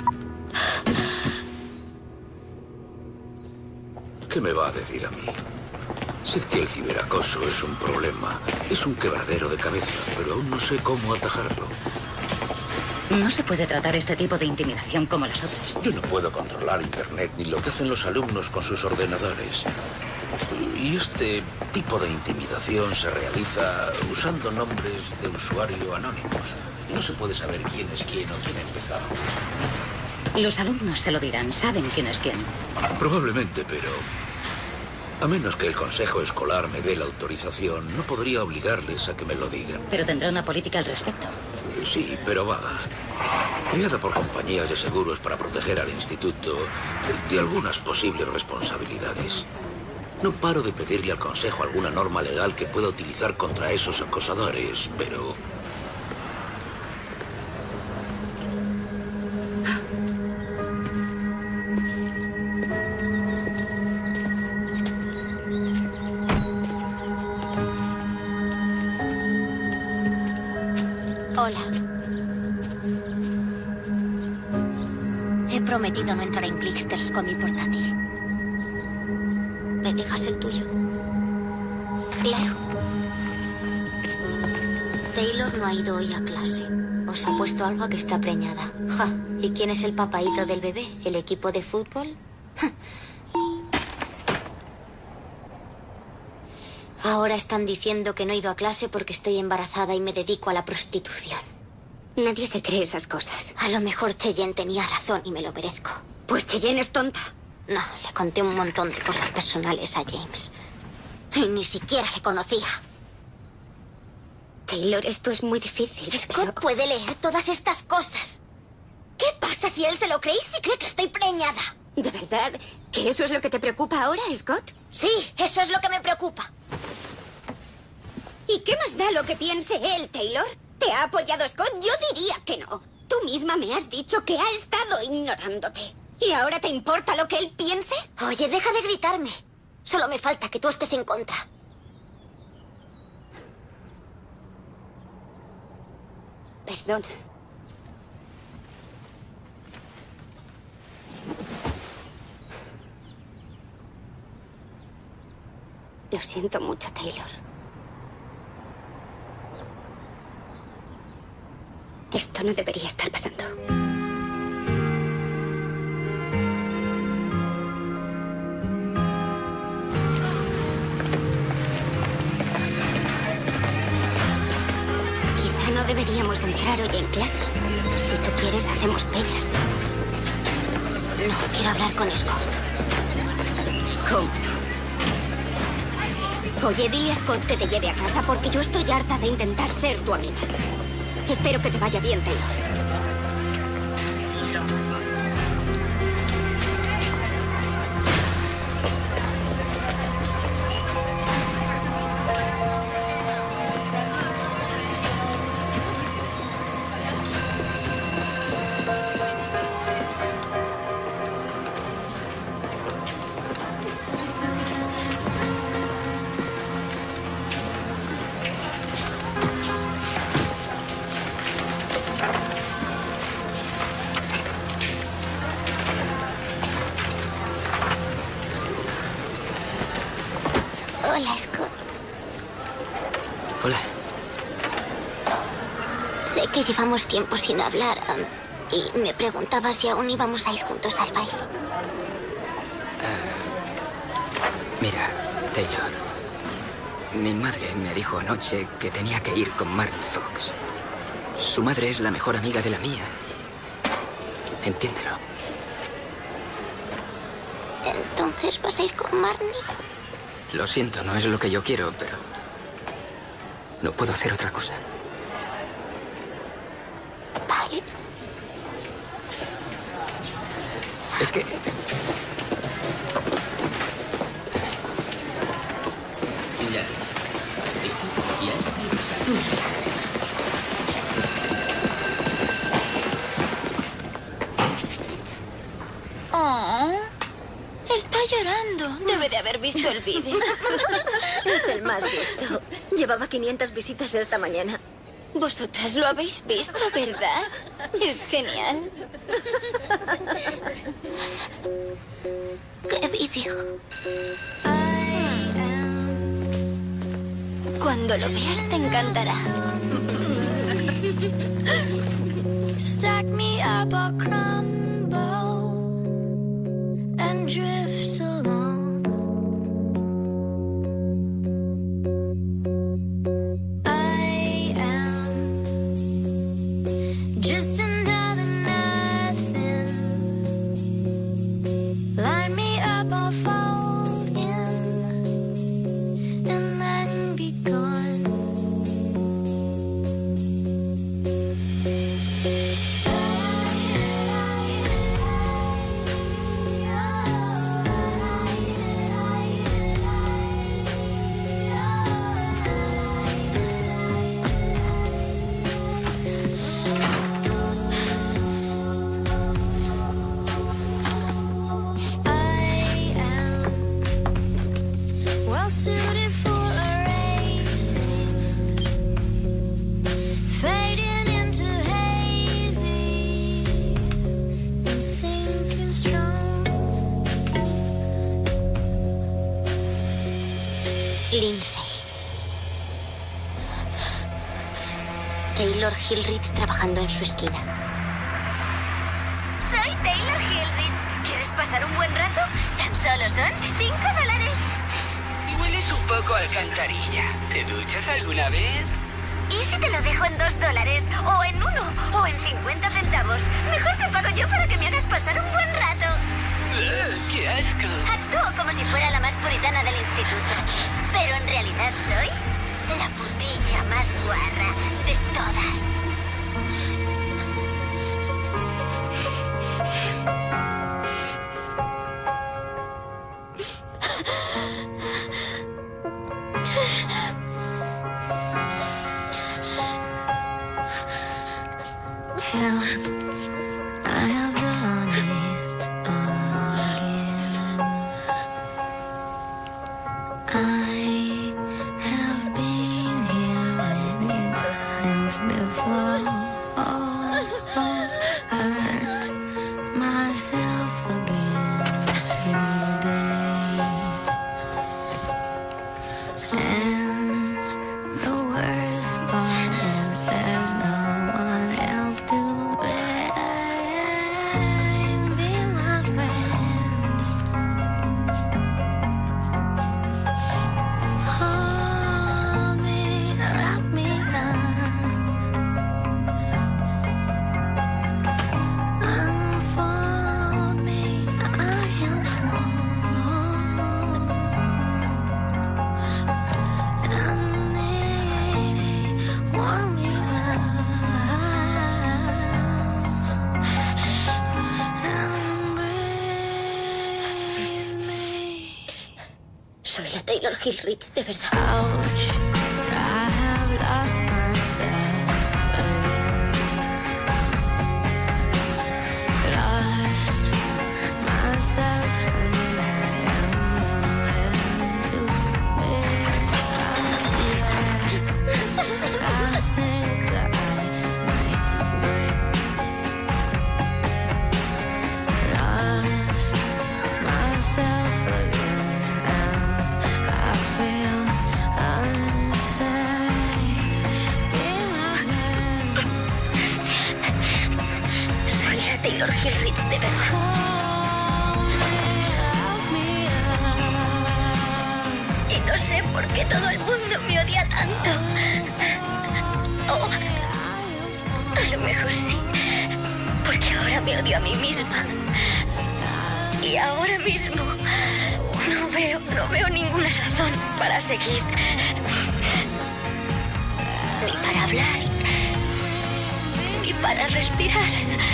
¿Qué me va a decir a mí? Sé que el ciberacoso es un problema, es un quebradero de cabeza, pero aún no sé cómo atajarlo. No se puede tratar este tipo de intimidación como las otras. Yo no puedo controlar Internet ni lo que hacen los alumnos con sus ordenadores. Y este tipo de intimidación se realiza usando nombres de usuario anónimos. Y no se puede saber quién es quién o quién ha empezado qué. Los alumnos se lo dirán, saben quién es quién. Probablemente, pero... a menos que el consejo escolar me dé la autorización, no podría obligarles a que me lo digan. Pero tendrá una política al respecto. Sí, pero vaga. Creada por compañías de seguros para proteger al instituto de, de algunas posibles responsabilidades. No paro de pedirle al consejo alguna norma legal que pueda utilizar contra esos acosadores, pero... Hola. He prometido no entrar en Clicksters con mi portátil. ¿Me dejas el tuyo? Claro. Taylor no ha ido hoy a clase. Os ha puesto algo que está preñada. Ja. ¿Y quién es el papaíto del bebé? ¿El equipo de fútbol? Ahora están diciendo que no he ido a clase porque estoy embarazada y me dedico a la prostitución. Nadie se cree esas cosas. A lo mejor Cheyenne tenía razón y me lo merezco. Pues Cheyenne es tonta. No, le conté un montón de cosas personales a James. Y ni siquiera le conocía. Taylor, esto es muy difícil. Scott pero... puede leer todas estas cosas. ¿Qué pasa si él se lo cree y si cree que estoy preñada? ¿De verdad que eso es lo que te preocupa ahora, Scott? Sí, eso es lo que me preocupa. ¿Y qué más da lo que piense él, Taylor? ¿Te ha apoyado Scott? Yo diría que no. Tú misma me has dicho que ha estado ignorándote. ¿Y ahora te importa lo que él piense? Oye, deja de gritarme. Solo me falta que tú estés en contra. Perdona. Lo siento mucho, Taylor. Esto no debería estar pasando. Quizá no deberíamos entrar hoy en clase. Si tú quieres, hacemos pellas. No, quiero hablar con Scott. ¿Cómo? Oye, dile a Scott que te lleve a casa porque yo estoy harta de intentar ser tu amiga. Espero que te vaya bien, Taylor. Hola, Scott. Hola. Sé que llevamos tiempo sin hablar um, y me preguntaba si aún íbamos a ir juntos al baile. Uh, mira, Taylor. Mi madre me dijo anoche que tenía que ir con Marnie Fox. Su madre es la mejor amiga de la mía y... entiéndelo. ¿Entonces vas a ir con Marnie? Lo siento, no es lo que yo quiero, pero... no puedo hacer otra cosa. Vale. Es que... Ya te... ¿Has visto? Y a esa Oh, está llorando. ¿De Debe de haber visto el vídeo. Es el más visto. Llevaba quinientas visitas esta mañana. Vosotras lo habéis visto, ¿verdad? Es genial. ¿Qué vídeo? Cuando lo veas te encantará. Stack me up or crumble and drift along. I am just another nothing. Line me up or fold in and then be gone. Well suited for a racing, fading into hazy and sinking strong. Lindsay. Taylor Hillrich trabajando en su esquina. Soy Taylor Hillrich. ¿Quieres pasar un buen rato? Tan solo son cinco dólares. Hueles un poco a alcantarilla. ¿Te duchas alguna vez? ¿Y si te lo dejo en dos dólares? ¿O en uno? ¿O en cincuenta centavos? Mejor te pago yo para que me hagas pasar un buen rato. Ugh, ¡qué asco! Actúo como si fuera la más puritana del instituto. Pero en realidad soy la putilla más guarra de todas. Help, I have done it again. I have been here many times before. Hurt myself again today. And the worst part is there's no one else to blame. Be my friend. Hold me, wrap me up. Unfold me, I am small and needy. Warm me up and breathe me. Soy la Taylor Hillrich, de verdad. Ouch, I have lost myself again. Lost myself and I am nowhere to be found yet. I think that I might break. Lost myself again and I feel unsafe. Be my friend. Soy la Taylor Hillrich, de verdad. Hold me up. Y no sé por qué todo el mundo me odia tanto. Oh, a lo mejor sí. Porque ahora me odio a mí misma. Y ahora mismo no veo, no veo ninguna razón para seguir. Ni para hablar. Ni para respirar.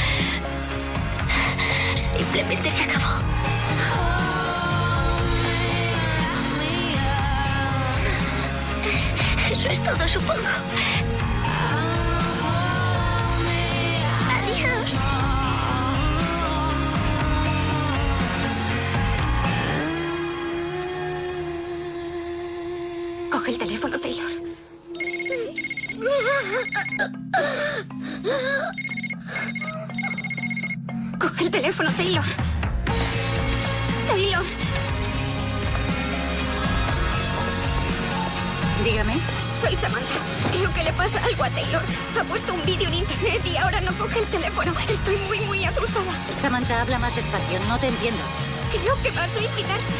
Simplemente se acabó. Eso es todo, supongo. Adiós. Coge el teléfono, Taylor. Taylor. Dígame. Soy Samantha. Creo que le pasa algo a Taylor. Ha puesto un vídeo en internet y ahora no coge el teléfono. Estoy muy, muy asustada. Samantha, habla más despacio. No te entiendo. Creo que va a suicidarse.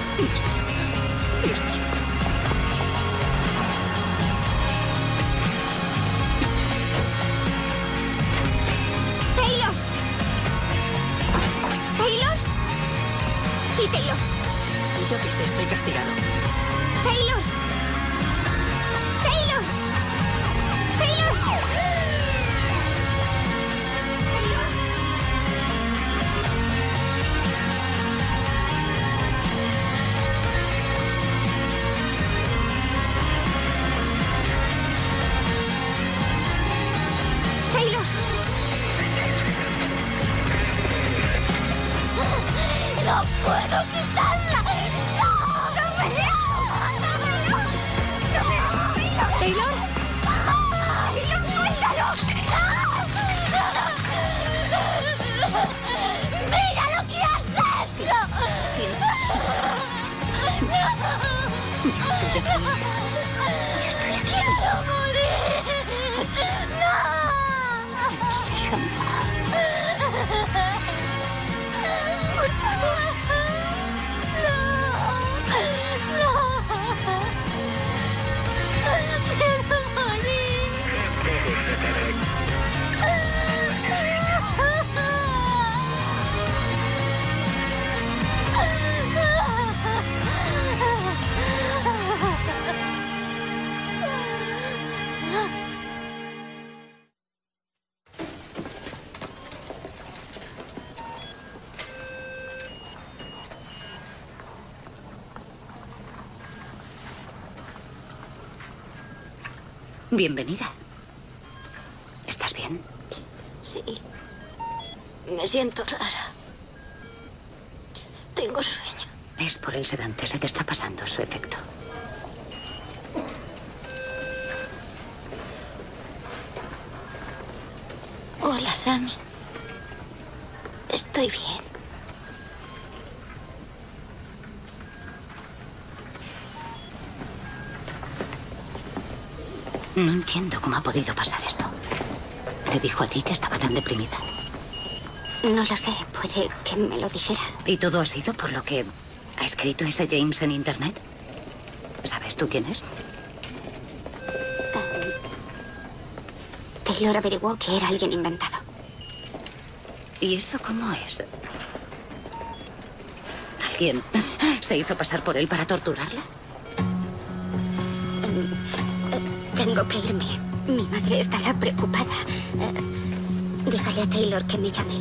¡Taylor! ¿Taylor? ¿Y Taylor? Yo qué sé, estoy castigado. ¡Taylor! ¡Taylor! ¡Taylor! ¡Taylor! ¡No puedo quitarla! ¡No! ¡Dámelo! ¡Dámelo! ¡Dámelo! ¿Taylor? ¡Taylor, suéltalo! ¡Mira lo que has hecho! Sí. Ya estoy aquí. ¡Quiero morir! ¡No! Tranquila, hija mía. ¡Por favor! ¡No! ¡No! ¡Quiero morir! Bienvenida. ¿Estás bien? Sí. Me siento rara. Tengo sueño. Es por el sedante. Se te está pasando su efecto. Hola, Sammy. Estoy bien. No entiendo cómo ha podido pasar esto. ¿Te dijo a ti que estaba tan deprimida? No lo sé. Puede que me lo dijera. ¿Y todo ha sido por lo que ha escrito ese James en internet? ¿Sabes tú quién es? Taylor averiguó que era alguien inventado. ¿Y eso cómo es? ¿Alguien se hizo pasar por él para torturarla? Tengo que irme. Mi madre estará preocupada. Eh, dígale a Taylor que me llame.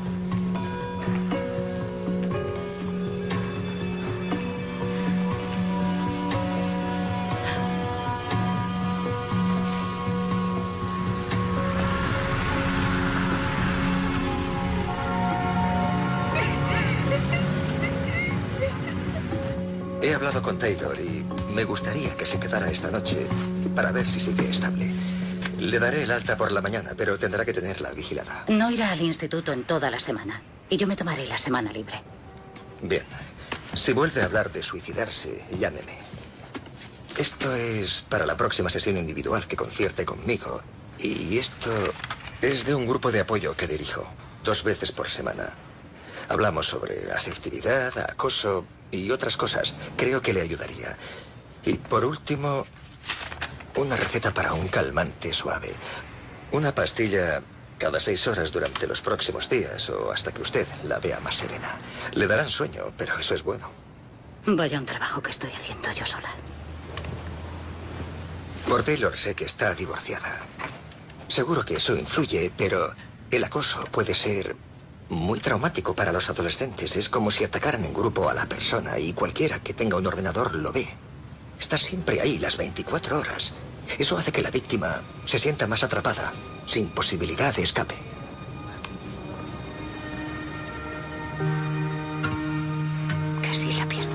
He hablado con Taylor y me gustaría que se quedara esta noche para ver si sigue estable. Le daré el alta por la mañana, pero tendrá que tenerla vigilada. No irá al instituto en toda la semana. Y yo me tomaré la semana libre. Bien. Si vuelve a hablar de suicidarse, llámeme. Esto es para la próxima sesión individual que concierte conmigo. Y esto es de un grupo de apoyo que dirijo, dos veces por semana. Hablamos sobre asertividad, acoso y otras cosas. Creo que le ayudaría. Y por último, una receta para un calmante suave. Una pastilla cada seis horas durante los próximos días o hasta que usted la vea más serena. Le darán sueño, pero eso es bueno. Vaya un trabajo que estoy haciendo yo sola. Por Taylor sé que está divorciada. Seguro que eso influye, pero el acoso puede ser muy traumático para los adolescentes. Es como si atacaran en grupo a la persona y cualquiera que tenga un ordenador lo ve. Está siempre ahí las veinticuatro horas. Eso hace que la víctima se sienta más atrapada, sin posibilidad de escape. Casi la pierdo.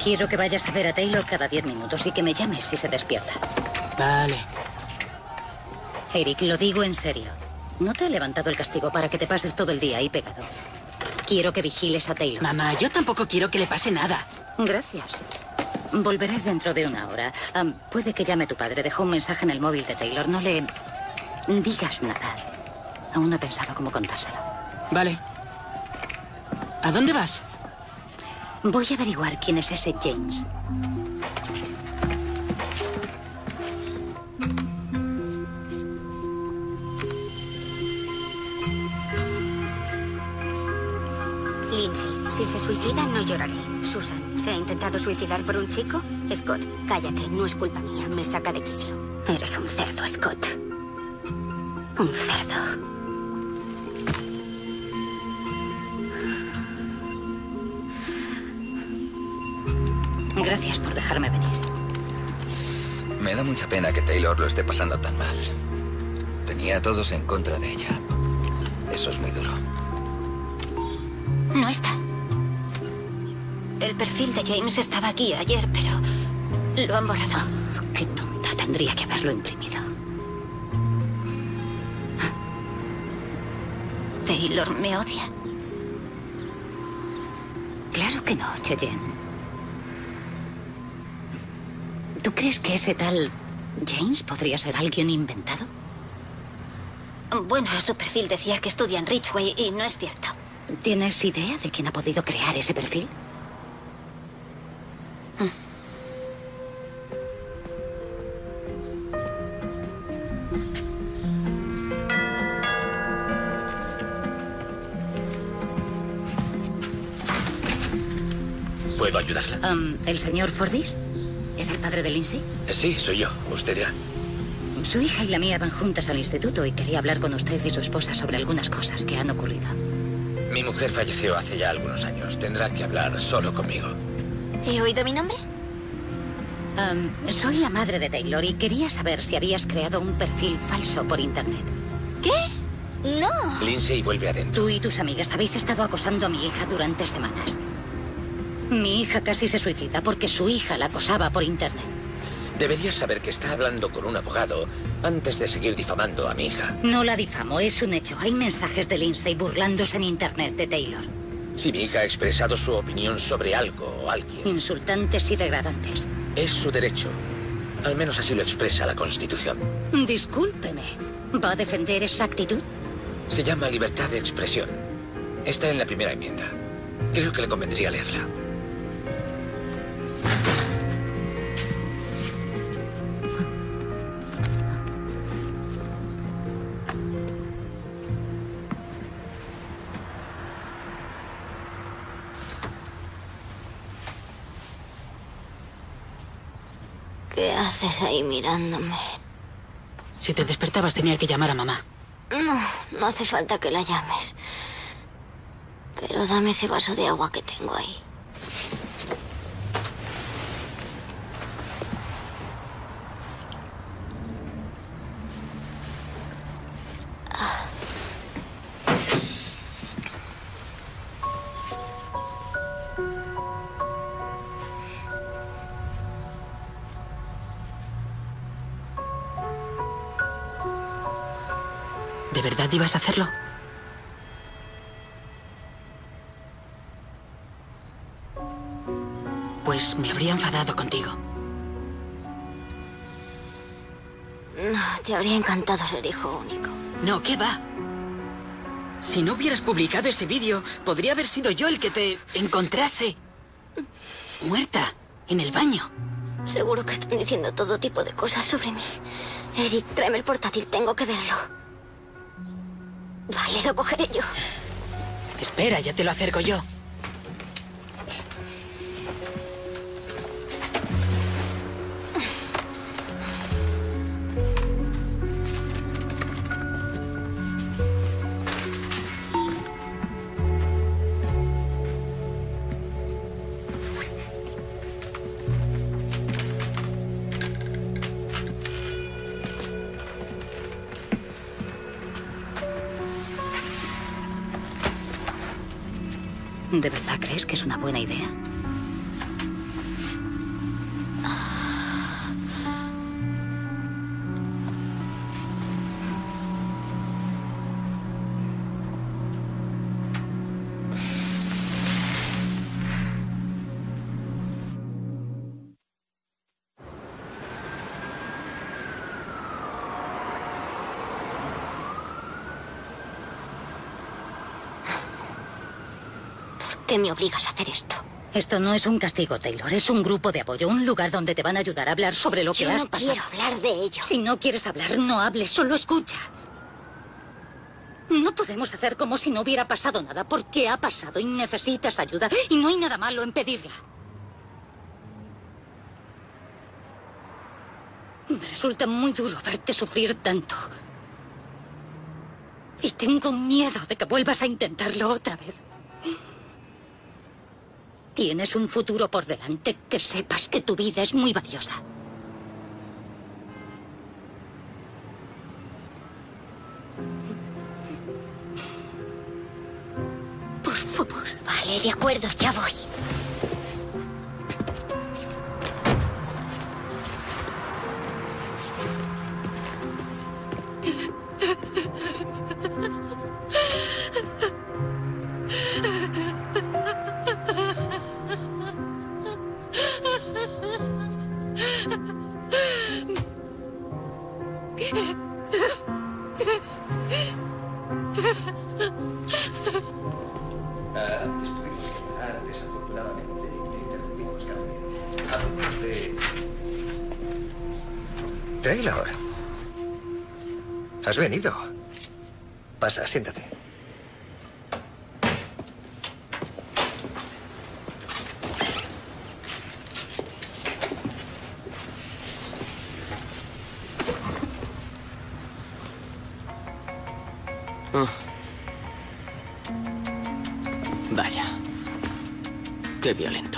Quiero que vayas a ver a Taylor cada diez minutos y que me llames si se despierta. Vale. Eric, lo digo en serio. No te he levantado el castigo para que te pases todo el día ahí pegado. Quiero que vigiles a Taylor. Mamá, yo tampoco quiero que le pase nada. Gracias. Volveré dentro de una hora. Um, puede que llame tu padre. Dejó un mensaje en el móvil de Taylor. No le digas nada. Aún no he pensado cómo contárselo. Vale. ¿A dónde vas? Voy a averiguar quién es ese James. Lindsay, si se suicida, no lloraré. Susan, ¿se ha intentado suicidar por un chico? Scott, cállate, no es culpa mía, me saca de quicio. Eres un cerdo, Scott. Un cerdo. Gracias por dejarme venir. Me da mucha pena que Taylor lo esté pasando tan mal. Tenía a todos en contra de ella. Eso es muy duro. No está. El perfil de James estaba aquí ayer, pero lo han borrado. Qué tonta, tendría que haberlo imprimido. Taylor me odia. Claro que no, Cheyenne. ¿Tú crees que ese tal James podría ser alguien inventado? Bueno, su perfil decía que estudia en Ridgeway y no es cierto. ¿Tienes idea de quién ha podido crear ese perfil? ¿Puedo ayudarla? Um, ¿El señor Fordis? ¿Es el padre de Lindsay? Sí, soy yo. Usted dirá. Su hija y la mía van juntas al instituto y quería hablar con usted y su esposa sobre algunas cosas que han ocurrido. Mi mujer falleció hace ya algunos años. Tendrá que hablar solo conmigo. ¿He oído mi nombre? Um, soy la madre de Taylor y quería saber si habías creado un perfil falso por internet. ¿Qué? No. Lindsay vuelve adentro. Tú y tus amigas habéis estado acosando a mi hija durante semanas. Mi hija casi se suicida porque su hija la acosaba por internet. Deberías saber que está hablando con un abogado antes de seguir difamando a mi hija. No la difamo, es un hecho. Hay mensajes de Lindsay burlándose en internet de Taylor. Si mi hija ha expresado su opinión sobre algo o alguien... Insultantes y degradantes. Es su derecho. Al menos así lo expresa la Constitución. Discúlpeme. ¿Va a defender esa actitud? Se llama libertad de expresión. Está en la primera enmienda. Creo que le convendría leerla. ¿Qué haces ahí mirándome? Si te despertabas tenía que llamar a mamá. No, no hace falta que la llames. Pero dame ese vaso de agua que tengo ahí. Ah. ¿De verdad ibas a hacerlo? Pues me habría enfadado contigo. No, te habría encantado ser hijo único. No, ¿qué va? Si no hubieras publicado ese vídeo, podría haber sido yo el que te encontrase muerta en el baño. Seguro que están diciendo todo tipo de cosas sobre mí. Eric, tráeme el portátil, tengo que verlo. Vale, lo cogeré yo. Espera, ya te lo acerco yo. ¿De verdad crees que es una buena idea? qué me obligas a hacer esto? Esto no es un castigo, Taylor. Es un grupo de apoyo, un lugar donde te van a ayudar a hablar sobre lo que Yo has no pasado. quiero hablar de ello. Si no quieres hablar, no hables, solo escucha. No podemos hacer como si no hubiera pasado nada, porque ha pasado y necesitas ayuda, y no hay nada malo en pedirla. Me resulta muy duro verte sufrir tanto. Y tengo miedo de que vuelvas a intentarlo otra vez. Tienes un futuro por delante, que sepas que tu vida es muy valiosa. Por favor. Vale, de acuerdo, ya voy. Ah, antes tuvimos que parar, desafortunadamente, y te interrumpimos, Catherine. Hablemos de... Taylor. ¿Has venido? Pasa, siéntate. Oh. Vaya. Qué violento.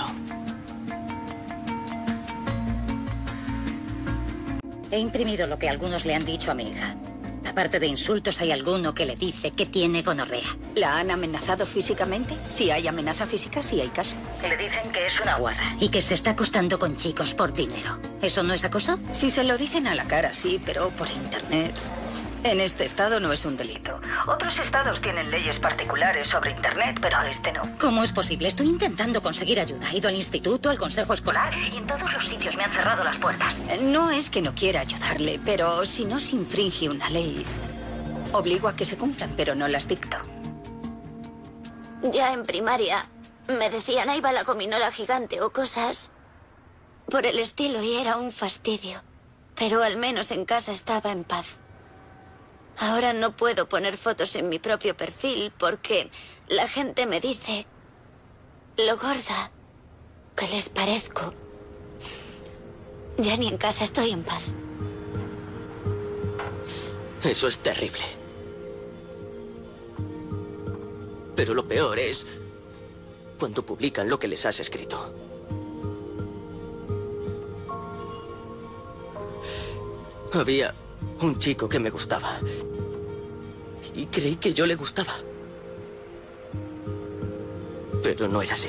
He imprimido lo que algunos le han dicho a mi hija. Aparte de insultos, hay alguno que le dice que tiene gonorrea. ¿La han amenazado físicamente? Si hay amenaza física, sí hay caso. Le dicen que es una guarra y que se está acostando con chicos por dinero. ¿Eso no es acoso? Si se lo dicen a la cara, sí, pero por internet. En este estado no es un delito. Otros estados tienen leyes particulares sobre internet, pero este no. ¿Cómo es posible? Estoy intentando conseguir ayuda. He ido al instituto, al consejo escolar y en todos los sitios me han cerrado las puertas. No es que no quiera ayudarle, pero si no se infringe una ley, obligo a que se cumplan, pero no las dicto. Ya en primaria me decían ahí va la gominola gigante o cosas por el estilo y era un fastidio. Pero al menos en casa estaba en paz. Ahora no puedo poner fotos en mi propio perfil porque la gente me dice lo gorda que les parezco. Ya ni en casa estoy en paz. Eso es terrible. Pero lo peor es cuando publican lo que les has escrito. Había un chico que me gustaba. Y creí que yo le gustaba. Pero no era así.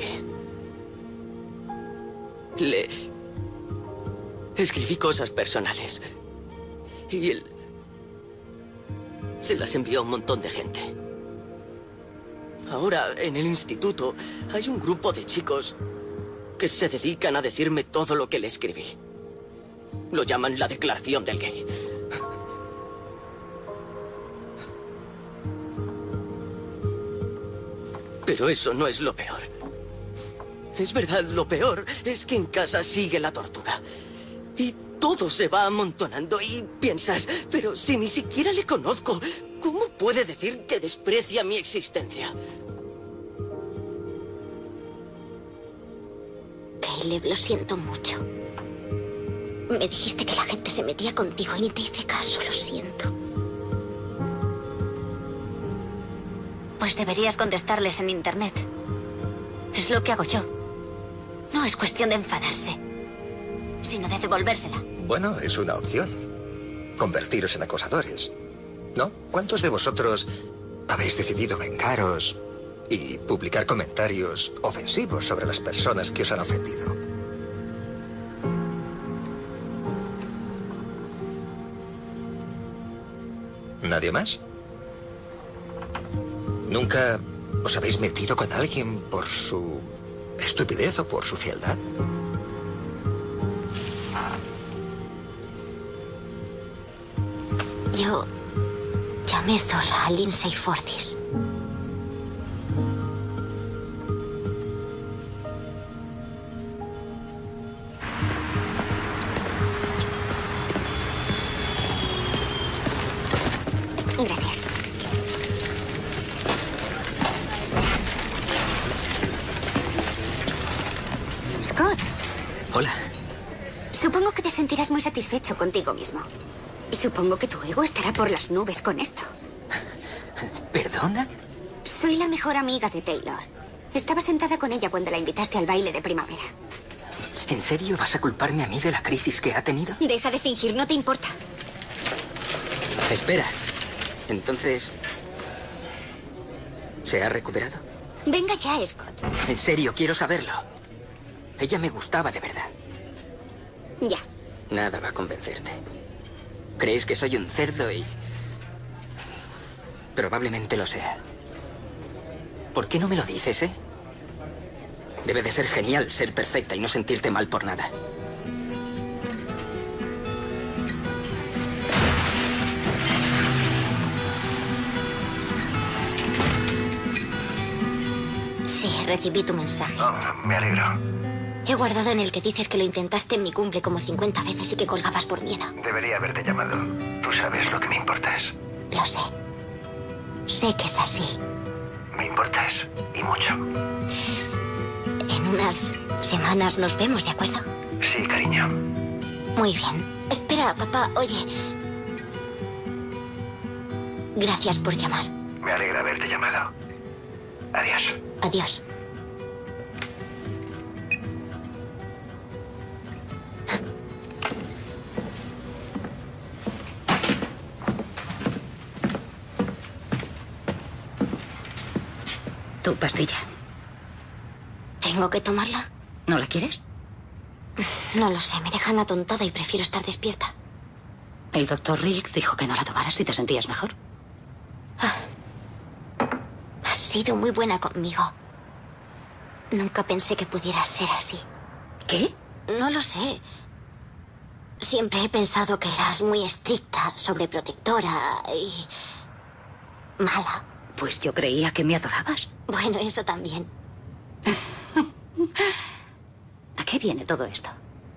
Le escribí cosas personales. Y él se las envió a un montón de gente. Ahora, en el instituto, hay un grupo de chicos que se dedican a decirme todo lo que le escribí. Lo llaman la declaración del gay. Pero eso no es lo peor. Es verdad, lo peor es que en casa sigue la tortura. Y todo se va amontonando y piensas, pero si ni siquiera le conozco, ¿cómo puede decir que desprecia mi existencia? Caleb, lo siento mucho. Me dijiste que la gente se metía contigo y ni te hice caso, lo siento. Pues deberías contestarles en internet. Es lo que hago yo. No es cuestión de enfadarse, sino de devolvérsela. Bueno, es una opción. Convertiros en acosadores. ¿No? ¿Cuántos de vosotros habéis decidido vengaros y publicar comentarios ofensivos sobre las personas que os han ofendido? ¿Nadie más? ¿Nunca os habéis metido con alguien por su estupidez o por su fealdad? Yo llamé zorra a Lindsay Fordis. Scott. Hola. Supongo que te sentirás muy satisfecho contigo mismo. Supongo que tu ego estará por las nubes con esto. ¿Perdona? Soy la mejor amiga de Taylor. Estaba sentada con ella cuando la invitaste al baile de primavera. ¿En serio vas a culparme a mí de la crisis que ha tenido? Deja de fingir, no te importa. Espera. Entonces... ¿se ha recuperado? Venga ya, Scott. En serio, quiero saberlo. Ella me gustaba de verdad. Ya. Nada va a convencerte. Crees que soy un cerdo y... probablemente lo sea. ¿Por qué no me lo dices, eh? Debe de ser genial ser perfecta y no sentirte mal por nada. Sí, recibí tu mensaje. Oh, me alegro. He guardado en el que dices que lo intentaste en mi cumple como cincuenta veces y que colgabas por miedo. Debería haberte llamado. Tú sabes lo que me importas. Lo sé. Sé que es así. Me importas. Y mucho. En unas semanas nos vemos, ¿de acuerdo? Sí, cariño. Muy bien. Espera, papá, oye. Gracias por llamar. Me alegra haberte llamado. Adiós. Adiós. Tu pastilla. ¿Tengo que tomarla? ¿No la quieres? No lo sé, me dejan atontada y prefiero estar despierta. El doctor Rilk dijo que no la tomaras si te sentías mejor. Has sido muy buena conmigo. Nunca pensé que pudieras ser así. ¿Qué? No lo sé. Siempre he pensado que eras muy estricta, sobreprotectora y... mala. Pues yo creía que me adorabas. Bueno, eso también. ¿A qué viene todo esto?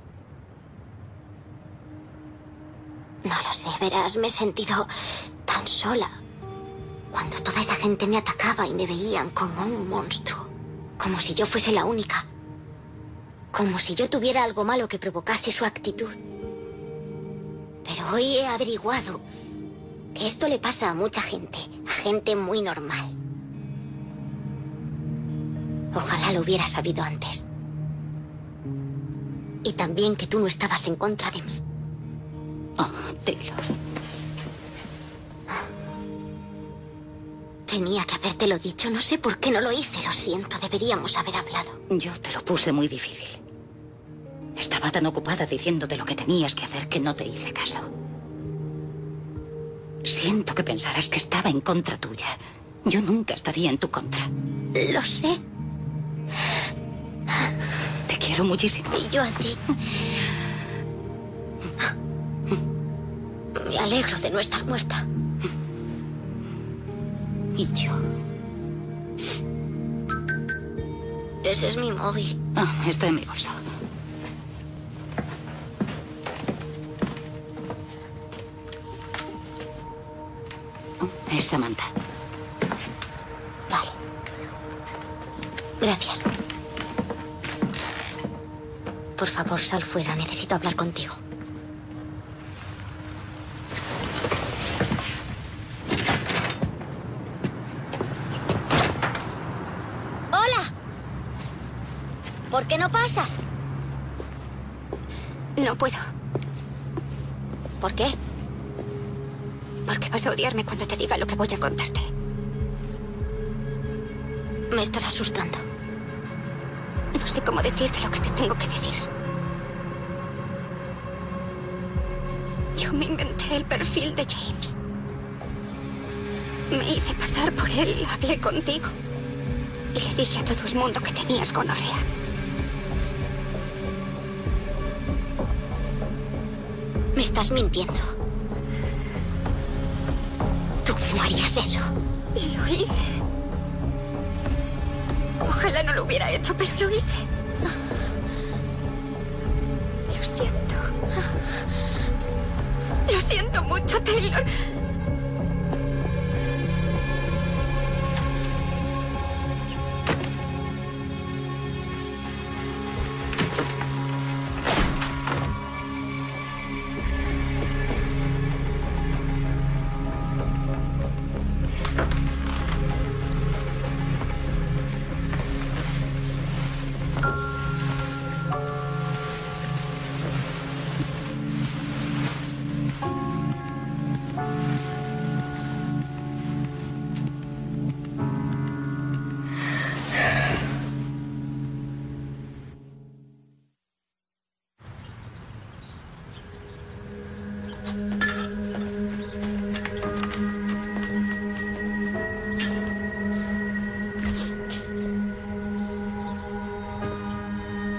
No lo sé, verás, me he sentido tan sola. Cuando toda esa gente me atacaba y me veían como un monstruo. Como si yo fuese la única. Como si yo tuviera algo malo que provocase su actitud. Pero hoy he averiguado que esto le pasa a mucha gente. A gente muy normal. Ojalá lo hubiera sabido antes. Y también que tú no estabas en contra de mí. Oh, Taylor. Tenía que habértelo dicho. No sé por qué no lo hice. Lo siento, deberíamos haber hablado. Yo te lo puse muy difícil. Estaba tan ocupada diciéndote lo que tenías que hacer que no te hice caso. Siento que pensarás que estaba en contra tuya. Yo nunca estaría en tu contra. Lo sé. Te quiero muchísimo. Y yo a ti. Me alegro de no estar muerta. Y yo. Ese es mi móvil. Ah, está en mi bolso. Oh, es Samantha. Vale. Gracias. Por favor, sal fuera. Necesito hablar contigo. ¡Hola! ¿Por qué no pasas? No puedo. ¿Por qué? Porque vas a odiarme cuando te diga lo que voy a contarte. Me estás asustando. No sé cómo decirte lo que te tengo que decir. Yo me inventé el perfil de James. Me hice pasar por él, hablé contigo. Y le dije a todo el mundo que tenías gonorrea. Me estás mintiendo. Tú no harías eso. Y lo hice. Ojalá no lo hubiera hecho, pero lo hice. Lo siento. Lo siento mucho, Taylor.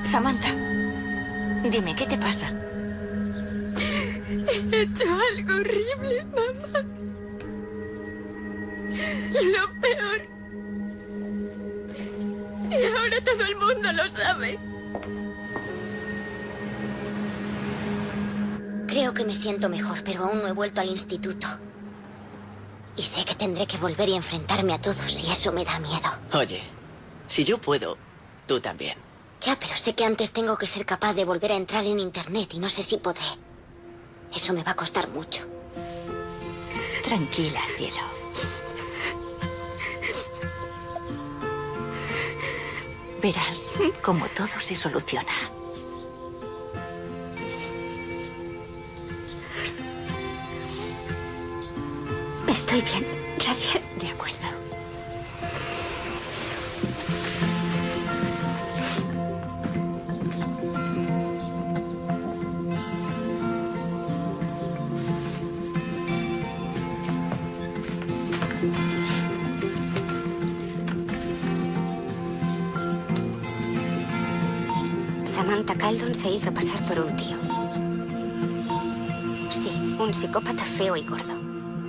Samantha, dime, ¿qué te pasa? He hecho algo horrible, mamá. Lo peor. Y ahora todo el mundo lo sabe. Creo que me siento mejor, pero aún no he vuelto al instituto. Y sé que tendré que volver y enfrentarme a todos, y eso me da miedo. Oye, si yo puedo, tú también. Ya, pero sé que antes tengo que ser capaz de volver a entrar en Internet y no sé si podré. Eso me va a costar mucho. Tranquila, cielo. Verás cómo todo se soluciona. Estoy bien, gracias. De acuerdo. Samantha Caldon se hizo pasar por un tío. Sí, un psicópata feo y gordo.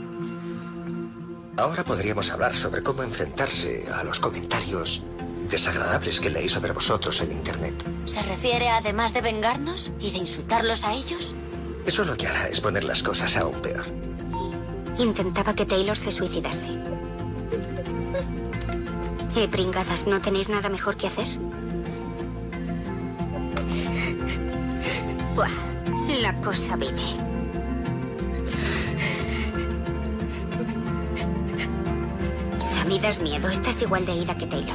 Ahora podríamos hablar sobre cómo enfrentarse a los comentarios desagradables que leí sobre vosotros en Internet. ¿Se refiere a, además de vengarnos y de insultarlos a ellos? Eso lo que hará es poner las cosas aún peor. Intentaba que Taylor se suicidase. Eh, pringadas, ¿no tenéis nada mejor que hacer? Buah, la cosa vive. Sammy, das miedo. Estás igual de ida que Taylor.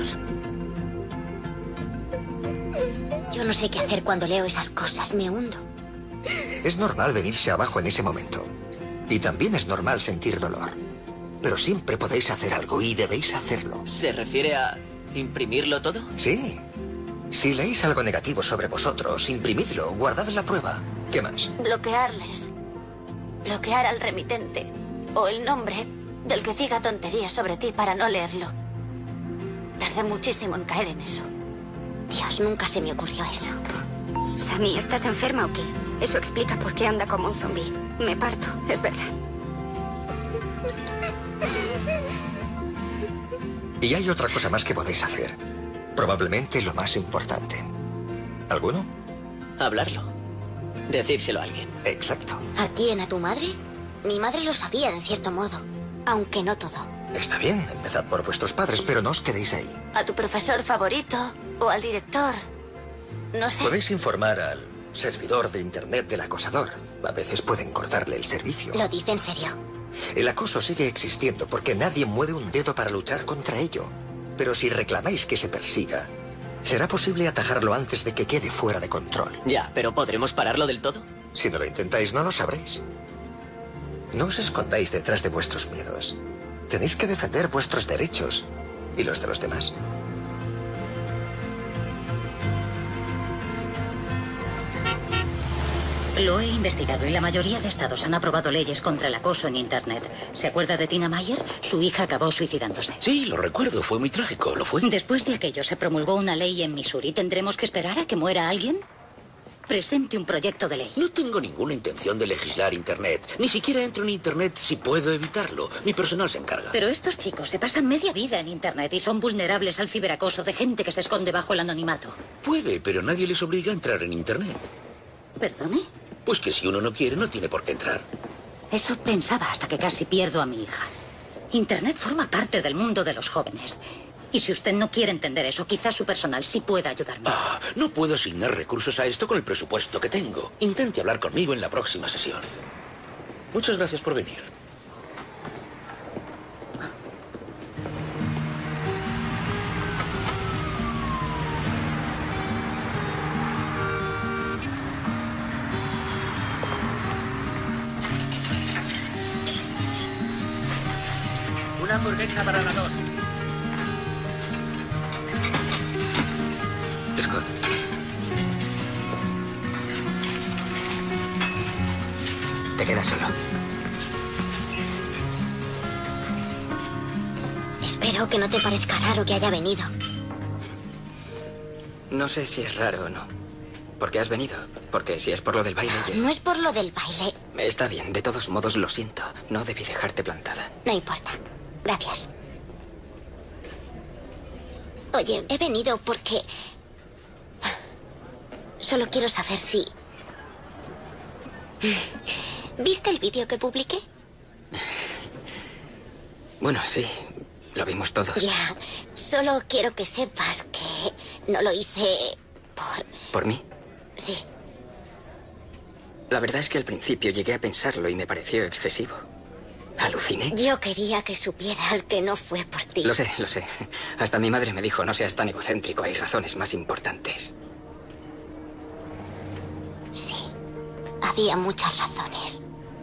Yo no sé qué hacer cuando leo esas cosas. Me hundo. Es normal venirse abajo en ese momento. Y también es normal sentir dolor. Pero siempre podéis hacer algo y debéis hacerlo. ¿Se refiere a imprimirlo todo? Sí. Si leéis algo negativo sobre vosotros, imprimidlo, guardad la prueba. ¿Qué más? Bloquearles. Bloquear al remitente. O el nombre del que diga tonterías sobre ti para no leerlo. Tardé muchísimo en caer en eso. Dios, nunca se me ocurrió eso. Sammy, ¿estás enferma o qué? Eso explica por qué anda como un zombi. Me parto, es verdad. Y hay otra cosa más que podéis hacer. Probablemente lo más importante. ¿Alguno? Hablarlo. Decírselo a alguien. Exacto. ¿A quién? ¿A tu madre? Mi madre lo sabía, en cierto modo. Aunque no todo. Está bien, empezad por vuestros padres, pero no os quedéis ahí. A tu profesor favorito o al director. No sé. Podéis informar al servidor de Internet del acosador. A veces pueden cortarle el servicio. ¿Lo dice en serio? El acoso sigue existiendo porque nadie mueve un dedo para luchar contra ello. Pero si reclamáis que se persiga, será posible atajarlo antes de que quede fuera de control. Ya, pero ¿podremos pararlo del todo? Si no lo intentáis, no lo sabréis. No os escondáis detrás de vuestros miedos. Tenéis que defender vuestros derechos y los de los demás. Lo he investigado y la mayoría de estados han aprobado leyes contra el acoso en Internet. ¿Se acuerda de Tina Meyer? Su hija acabó suicidándose. Sí, lo recuerdo. Fue muy trágico. Lo fue. Después de aquello se promulgó una ley en Missouri. ¿Tendremos que esperar a que muera alguien? Presente un proyecto de ley. No tengo ninguna intención de legislar Internet. Ni siquiera entro en Internet si puedo evitarlo. Mi personal se encarga. Pero estos chicos se pasan media vida en Internet y son vulnerables al ciberacoso de gente que se esconde bajo el anonimato. Puede, pero nadie les obliga a entrar en Internet. ¿Perdone? Pues que si uno no quiere, no tiene por qué entrar. Eso pensaba hasta que casi pierdo a mi hija. Internet forma parte del mundo de los jóvenes. Y si usted no quiere entender eso, quizás su personal sí pueda ayudarme. Ah, no puedo asignar recursos a esto con el presupuesto que tengo. Intente hablar conmigo en la próxima sesión. Muchas gracias por venir. Una hamburguesa para la dos. Scott. Te quedas solo. Espero que no te parezca raro que haya venido. No sé si es raro o no. ¿Por qué has venido? Porque si es por lo del baile... Yo... No es por lo del baile. Está bien, de todos modos lo siento. No debí dejarte plantada. No importa. Gracias. Oye, he venido porque... Solo quiero saber si... ¿Viste el vídeo que publiqué? Bueno, sí. Lo vimos todos. Ya. Solo quiero que sepas que no lo hice por... ¿Por mí? Sí. La verdad es que al principio llegué a pensarlo y me pareció excesivo. Aluciné. Yo quería que supieras que no fue por ti. Lo sé, lo sé. Hasta mi madre me dijo, no seas tan egocéntrico, hay razones más importantes. Sí. Había muchas razones.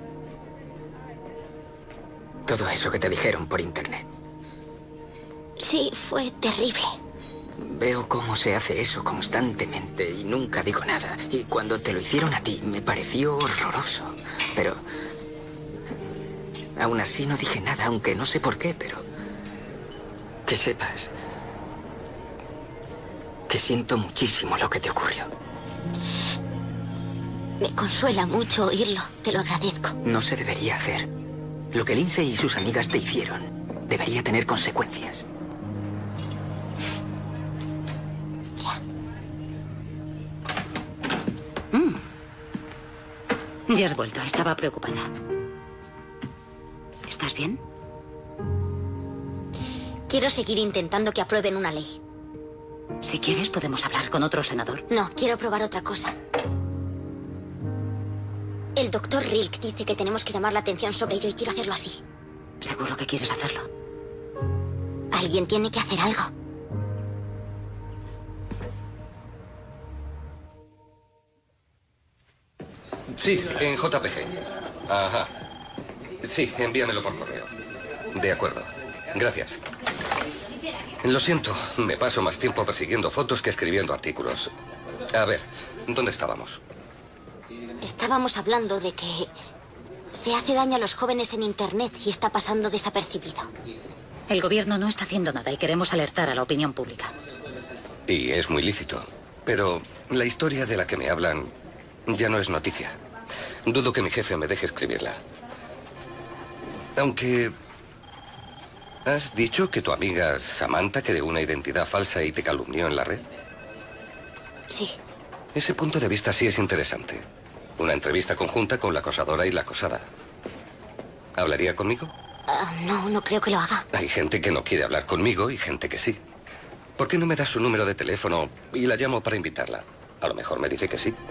Todo eso que te dijeron por internet. Sí, fue terrible. Veo cómo se hace eso constantemente y nunca digo nada. Y cuando te lo hicieron a ti, me pareció horroroso. Pero... aún así no dije nada, aunque no sé por qué, pero... que sepas... que siento muchísimo lo que te ocurrió. Me consuela mucho oírlo, te lo agradezco. No se debería hacer. Lo que Lindsay y sus amigas te hicieron debería tener consecuencias. Ya has vuelto. Estaba preocupada. ¿Estás bien? Quiero seguir intentando que aprueben una ley. Si quieres, podemos hablar con otro senador. No, quiero probar otra cosa. El doctor Rilk dice que tenemos que llamar la atención sobre ello y quiero hacerlo así. ¿Seguro que quieres hacerlo? Alguien tiene que hacer algo. Sí, en J P G. Ajá. Sí, envíamelo por correo. De acuerdo. Gracias. Lo siento, me paso más tiempo persiguiendo fotos que escribiendo artículos. A ver, ¿dónde estábamos? Estábamos hablando de que se hace daño a los jóvenes en Internet y está pasando desapercibido. El gobierno no está haciendo nada y queremos alertar a la opinión pública. Y es muy lícito. Pero la historia de la que me hablan ya no es noticia. Dudo que mi jefe me deje escribirla. Aunque... ¿has dicho que tu amiga Samantha creó una identidad falsa y te calumnió en la red? Sí. Ese punto de vista sí es interesante. Una entrevista conjunta con la acosadora y la acosada. ¿Hablaría conmigo? Uh, no, no creo que lo haga. Hay gente que no quiere hablar conmigo y gente que sí. ¿Por qué no me das su número de teléfono y la llamo para invitarla? A lo mejor me dice que sí.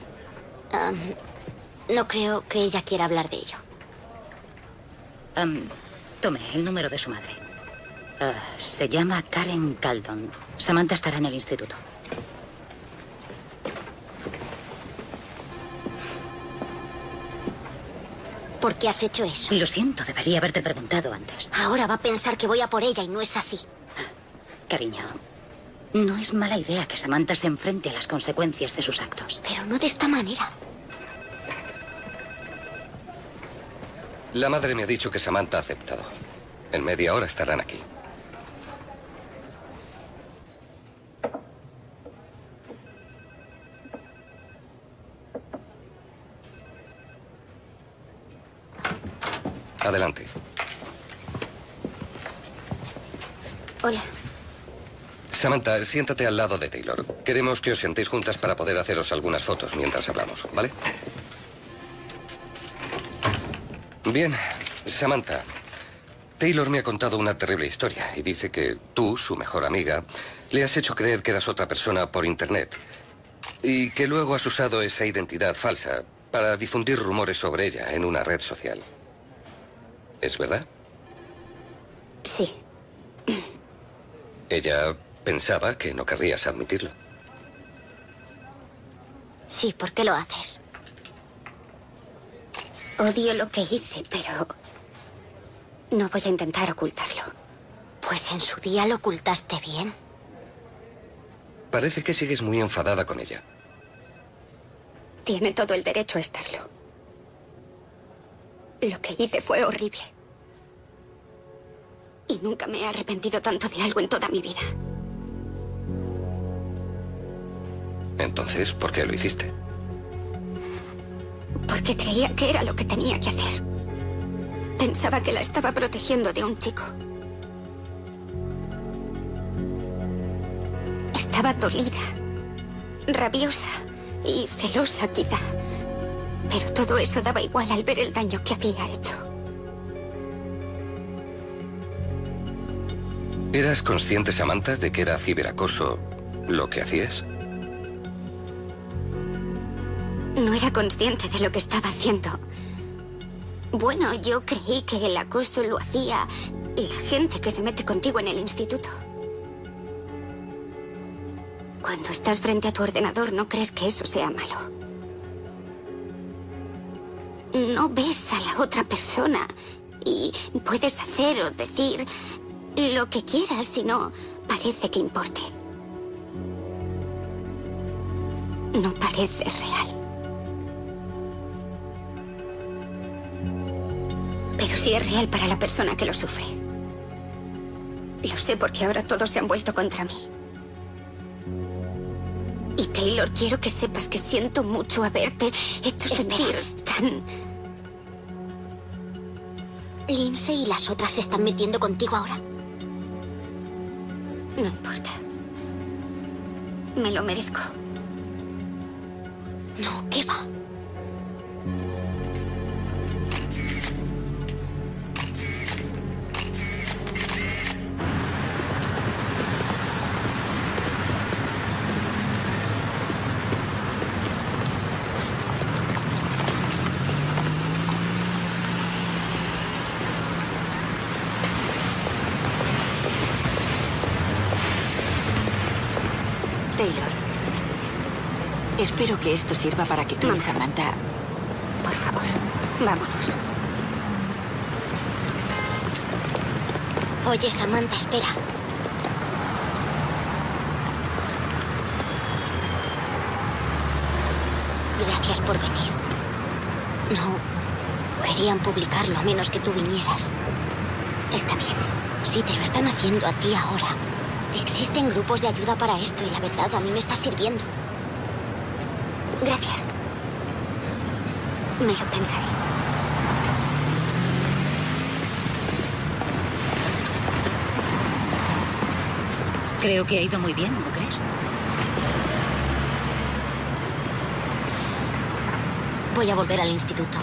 Um, no creo que ella quiera hablar de ello. Um, tome el número de su madre. Uh, se llama Karen Caldon. Samantha estará en el instituto. ¿Por qué has hecho eso? Lo siento, debería haberte preguntado antes. Ahora va a pensar que voy a por ella y no es así. Cariño, no es mala idea que Samantha se enfrente a las consecuencias de sus actos. Pero no de esta manera. La madre me ha dicho que Samantha ha aceptado. En media hora estarán aquí. Adelante. Hola. Samantha, siéntate al lado de Taylor. Queremos que os sentéis juntas para poder haceros algunas fotos mientras hablamos, ¿vale? Bien, Samantha. Taylor me ha contado una terrible historia y dice que tú, su mejor amiga, le has hecho creer que eras otra persona por internet y que luego has usado esa identidad falsa para difundir rumores sobre ella en una red social. ¿Es verdad? Sí. Ella pensaba que no querrías admitirlo. Sí, ¿por qué lo haces? Odio lo que hice, pero no voy a intentar ocultarlo. Pues en su día lo ocultaste bien. Parece que sigues muy enfadada con ella. Tiene todo el derecho a estarlo. Lo que hice fue horrible. Y nunca me he arrepentido tanto de algo en toda mi vida. Entonces, ¿por qué lo hiciste? Porque creía que era lo que tenía que hacer. Pensaba que la estaba protegiendo de un chico. Estaba dolida, rabiosa y celosa quizá. Pero todo eso daba igual al ver el daño que había hecho. ¿Eras consciente, Samantha, de que era ciberacoso lo que hacías? No era consciente de lo que estaba haciendo. Bueno, yo creí que el acoso lo hacía la gente que se mete contigo en el instituto. Cuando estás frente a tu ordenador, no crees que eso sea malo. No ves a la otra persona y puedes hacer o decir lo que quieras si no parece que importe. No parece real. Pero sí es real para la persona que lo sufre. Lo sé porque ahora todos se han vuelto contra mí. Y Taylor, quiero que sepas que siento mucho haberte hecho sentir tan... ¿Lindsay y las otras se están metiendo contigo ahora? No importa. Me lo merezco. No, ¿qué va? Taylor, espero que esto sirva para que tú y Samantha... Por favor, vámonos. Oye, Samantha, espera. Gracias por venir. No querían publicarlo a menos que tú vinieras. Está bien. Si te lo están haciendo a ti ahora. Existen grupos de ayuda para esto y la verdad a mí me está sirviendo. Gracias. Me lo pensaré. Creo que ha ido muy bien, ¿no crees? Voy a volver al instituto.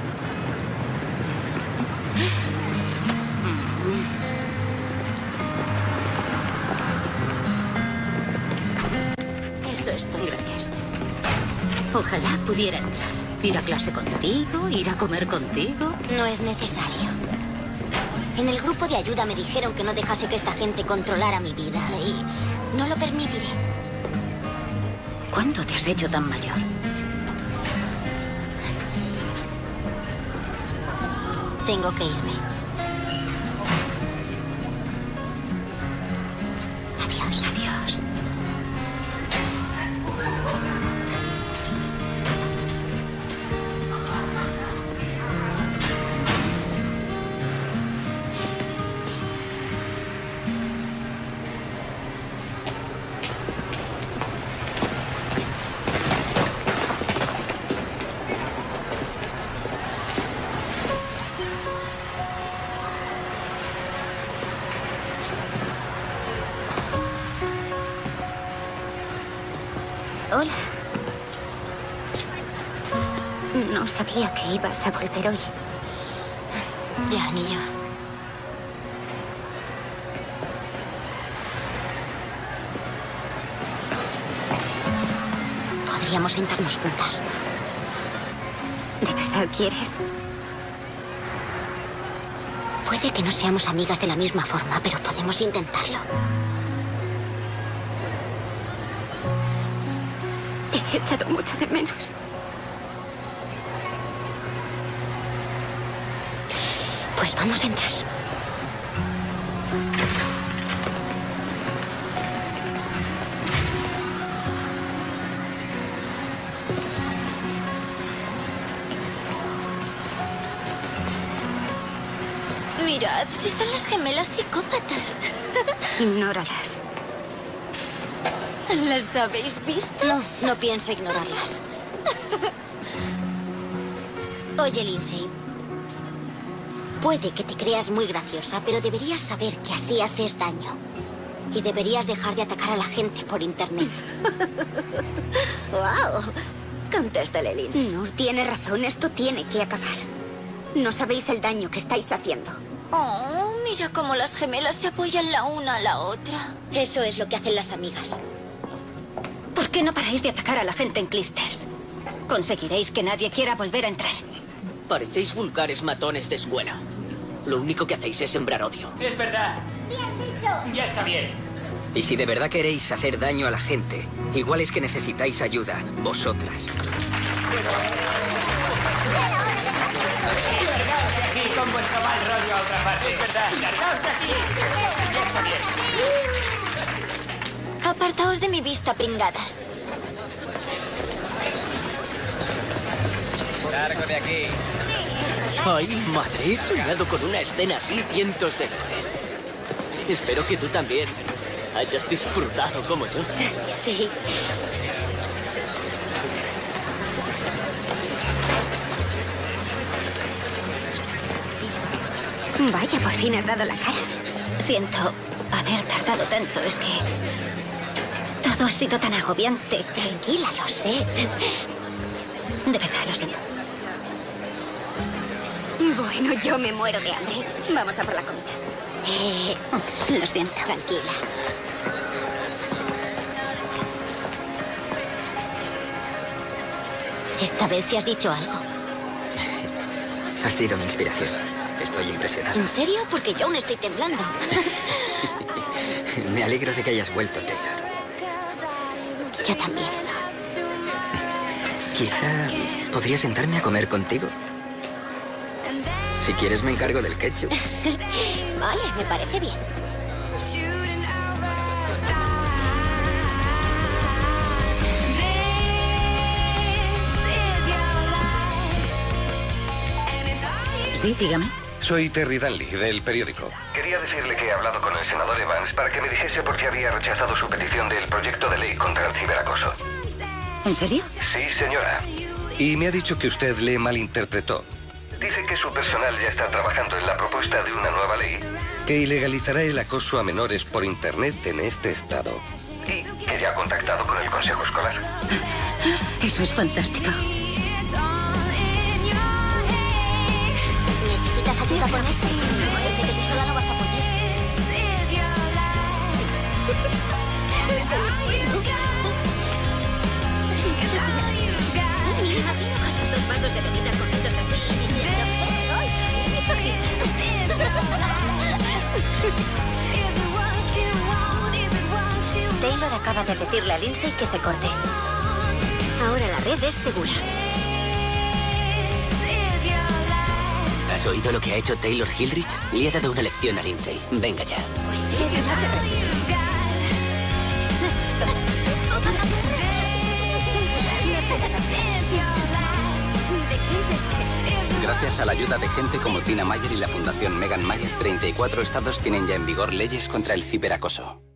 Eso es todo. Gracias. Ojalá pudiera entrar. Ir a clase contigo, ir a comer contigo. No es necesario. En el grupo de ayuda me dijeron que no dejase que esta gente controlara mi vida y no lo permitiré. ¿Cuándo te has hecho tan mayor? Tengo que irme. Adiós. Adiós. Hola. No sabía que ibas a volver hoy. Ya, ni yo. Podríamos sentarnos juntas. ¿De verdad quieres? Puede que no seamos amigas de la misma forma, pero podemos intentarlo. Te he echado mucho de menos. Pues vamos a entrar. Mirad, si son las gemelas psicópatas. Ignóralas. ¿Las habéis visto? No, no pienso ignorarlas. Oye, Lindsay. Puede que te creas muy graciosa, pero deberías saber que así haces daño. Y deberías dejar de atacar a la gente por internet. ¡Wow! Contéstale, Lindsay. No, tiene razón. Esto tiene que acabar. No sabéis el daño que estáis haciendo. Oh, mira cómo las gemelas se apoyan la una a la otra. Eso es lo que hacen las amigas. ¿Por qué no paráis de atacar a la gente en Clisters? Conseguiréis que nadie quiera volver a entrar. Parecéis vulgares matones de escuela. Lo único que hacéis es sembrar odio. Es verdad. ¡Bien dicho! Ya está bien. Y si de verdad queréis hacer daño a la gente, igual es que necesitáis ayuda, vosotras. Largaos de aquí con vuestro mal rollo a otra parte. Es verdad. Largaos de aquí. Ya está bien. Apartaos de mi vista, pringadas. Largo de aquí. Ay, madre, he soñado con una escena así cientos de veces. Espero que tú también hayas disfrutado como yo. Sí. Vaya, por fin has dado la cara. Siento haber tardado tanto, es que todo ha sido tan agobiante. Tranquila, lo sé. De verdad, lo siento. Bueno, yo me muero de hambre. Vamos a por la comida. Eh, lo siento. Tranquila. Esta vez sí has dicho algo. Ha sido mi inspiración. Estoy impresionado. ¿En serio? Porque yo aún estoy temblando. Me alegro de que hayas vuelto, Taylor. Yo también. Quizá podría sentarme a comer contigo. Si quieres, me encargo del ketchup. Vale, me parece bien. Sí, dígame. Soy Terry Danley, del periódico. Quería decirle que he hablado con el senador Evans para que me dijese por qué había rechazado su petición del proyecto de ley contra el ciberacoso. ¿En serio? Sí, señora. Y me ha dicho que usted le malinterpretó. Dice que su personal ya está trabajando en la propuesta de una nueva ley que ilegalizará el acoso a menores por Internet en este estado. Y que ya ha contactado con el consejo escolar. Eso es fantástico. ¿Necesitas ayuda con eso? No, es que tú sola no vas a poder. Me imagino con los dos vasos de bebidas cogidos así diciendo "¡Eh, hoy! Taylor acaba de decirle a Lindsay que se corte. Ahora la red es segura. ¿Has oído lo que ha hecho Taylor Hillrich? Le ha dado una lección a Lindsay. Venga ya. Pues sí, Gracias a la ayuda de gente como Tina Meyer y la Fundación Megan Mayer, treinta y cuatro estados tienen ya en vigor leyes contra el ciberacoso.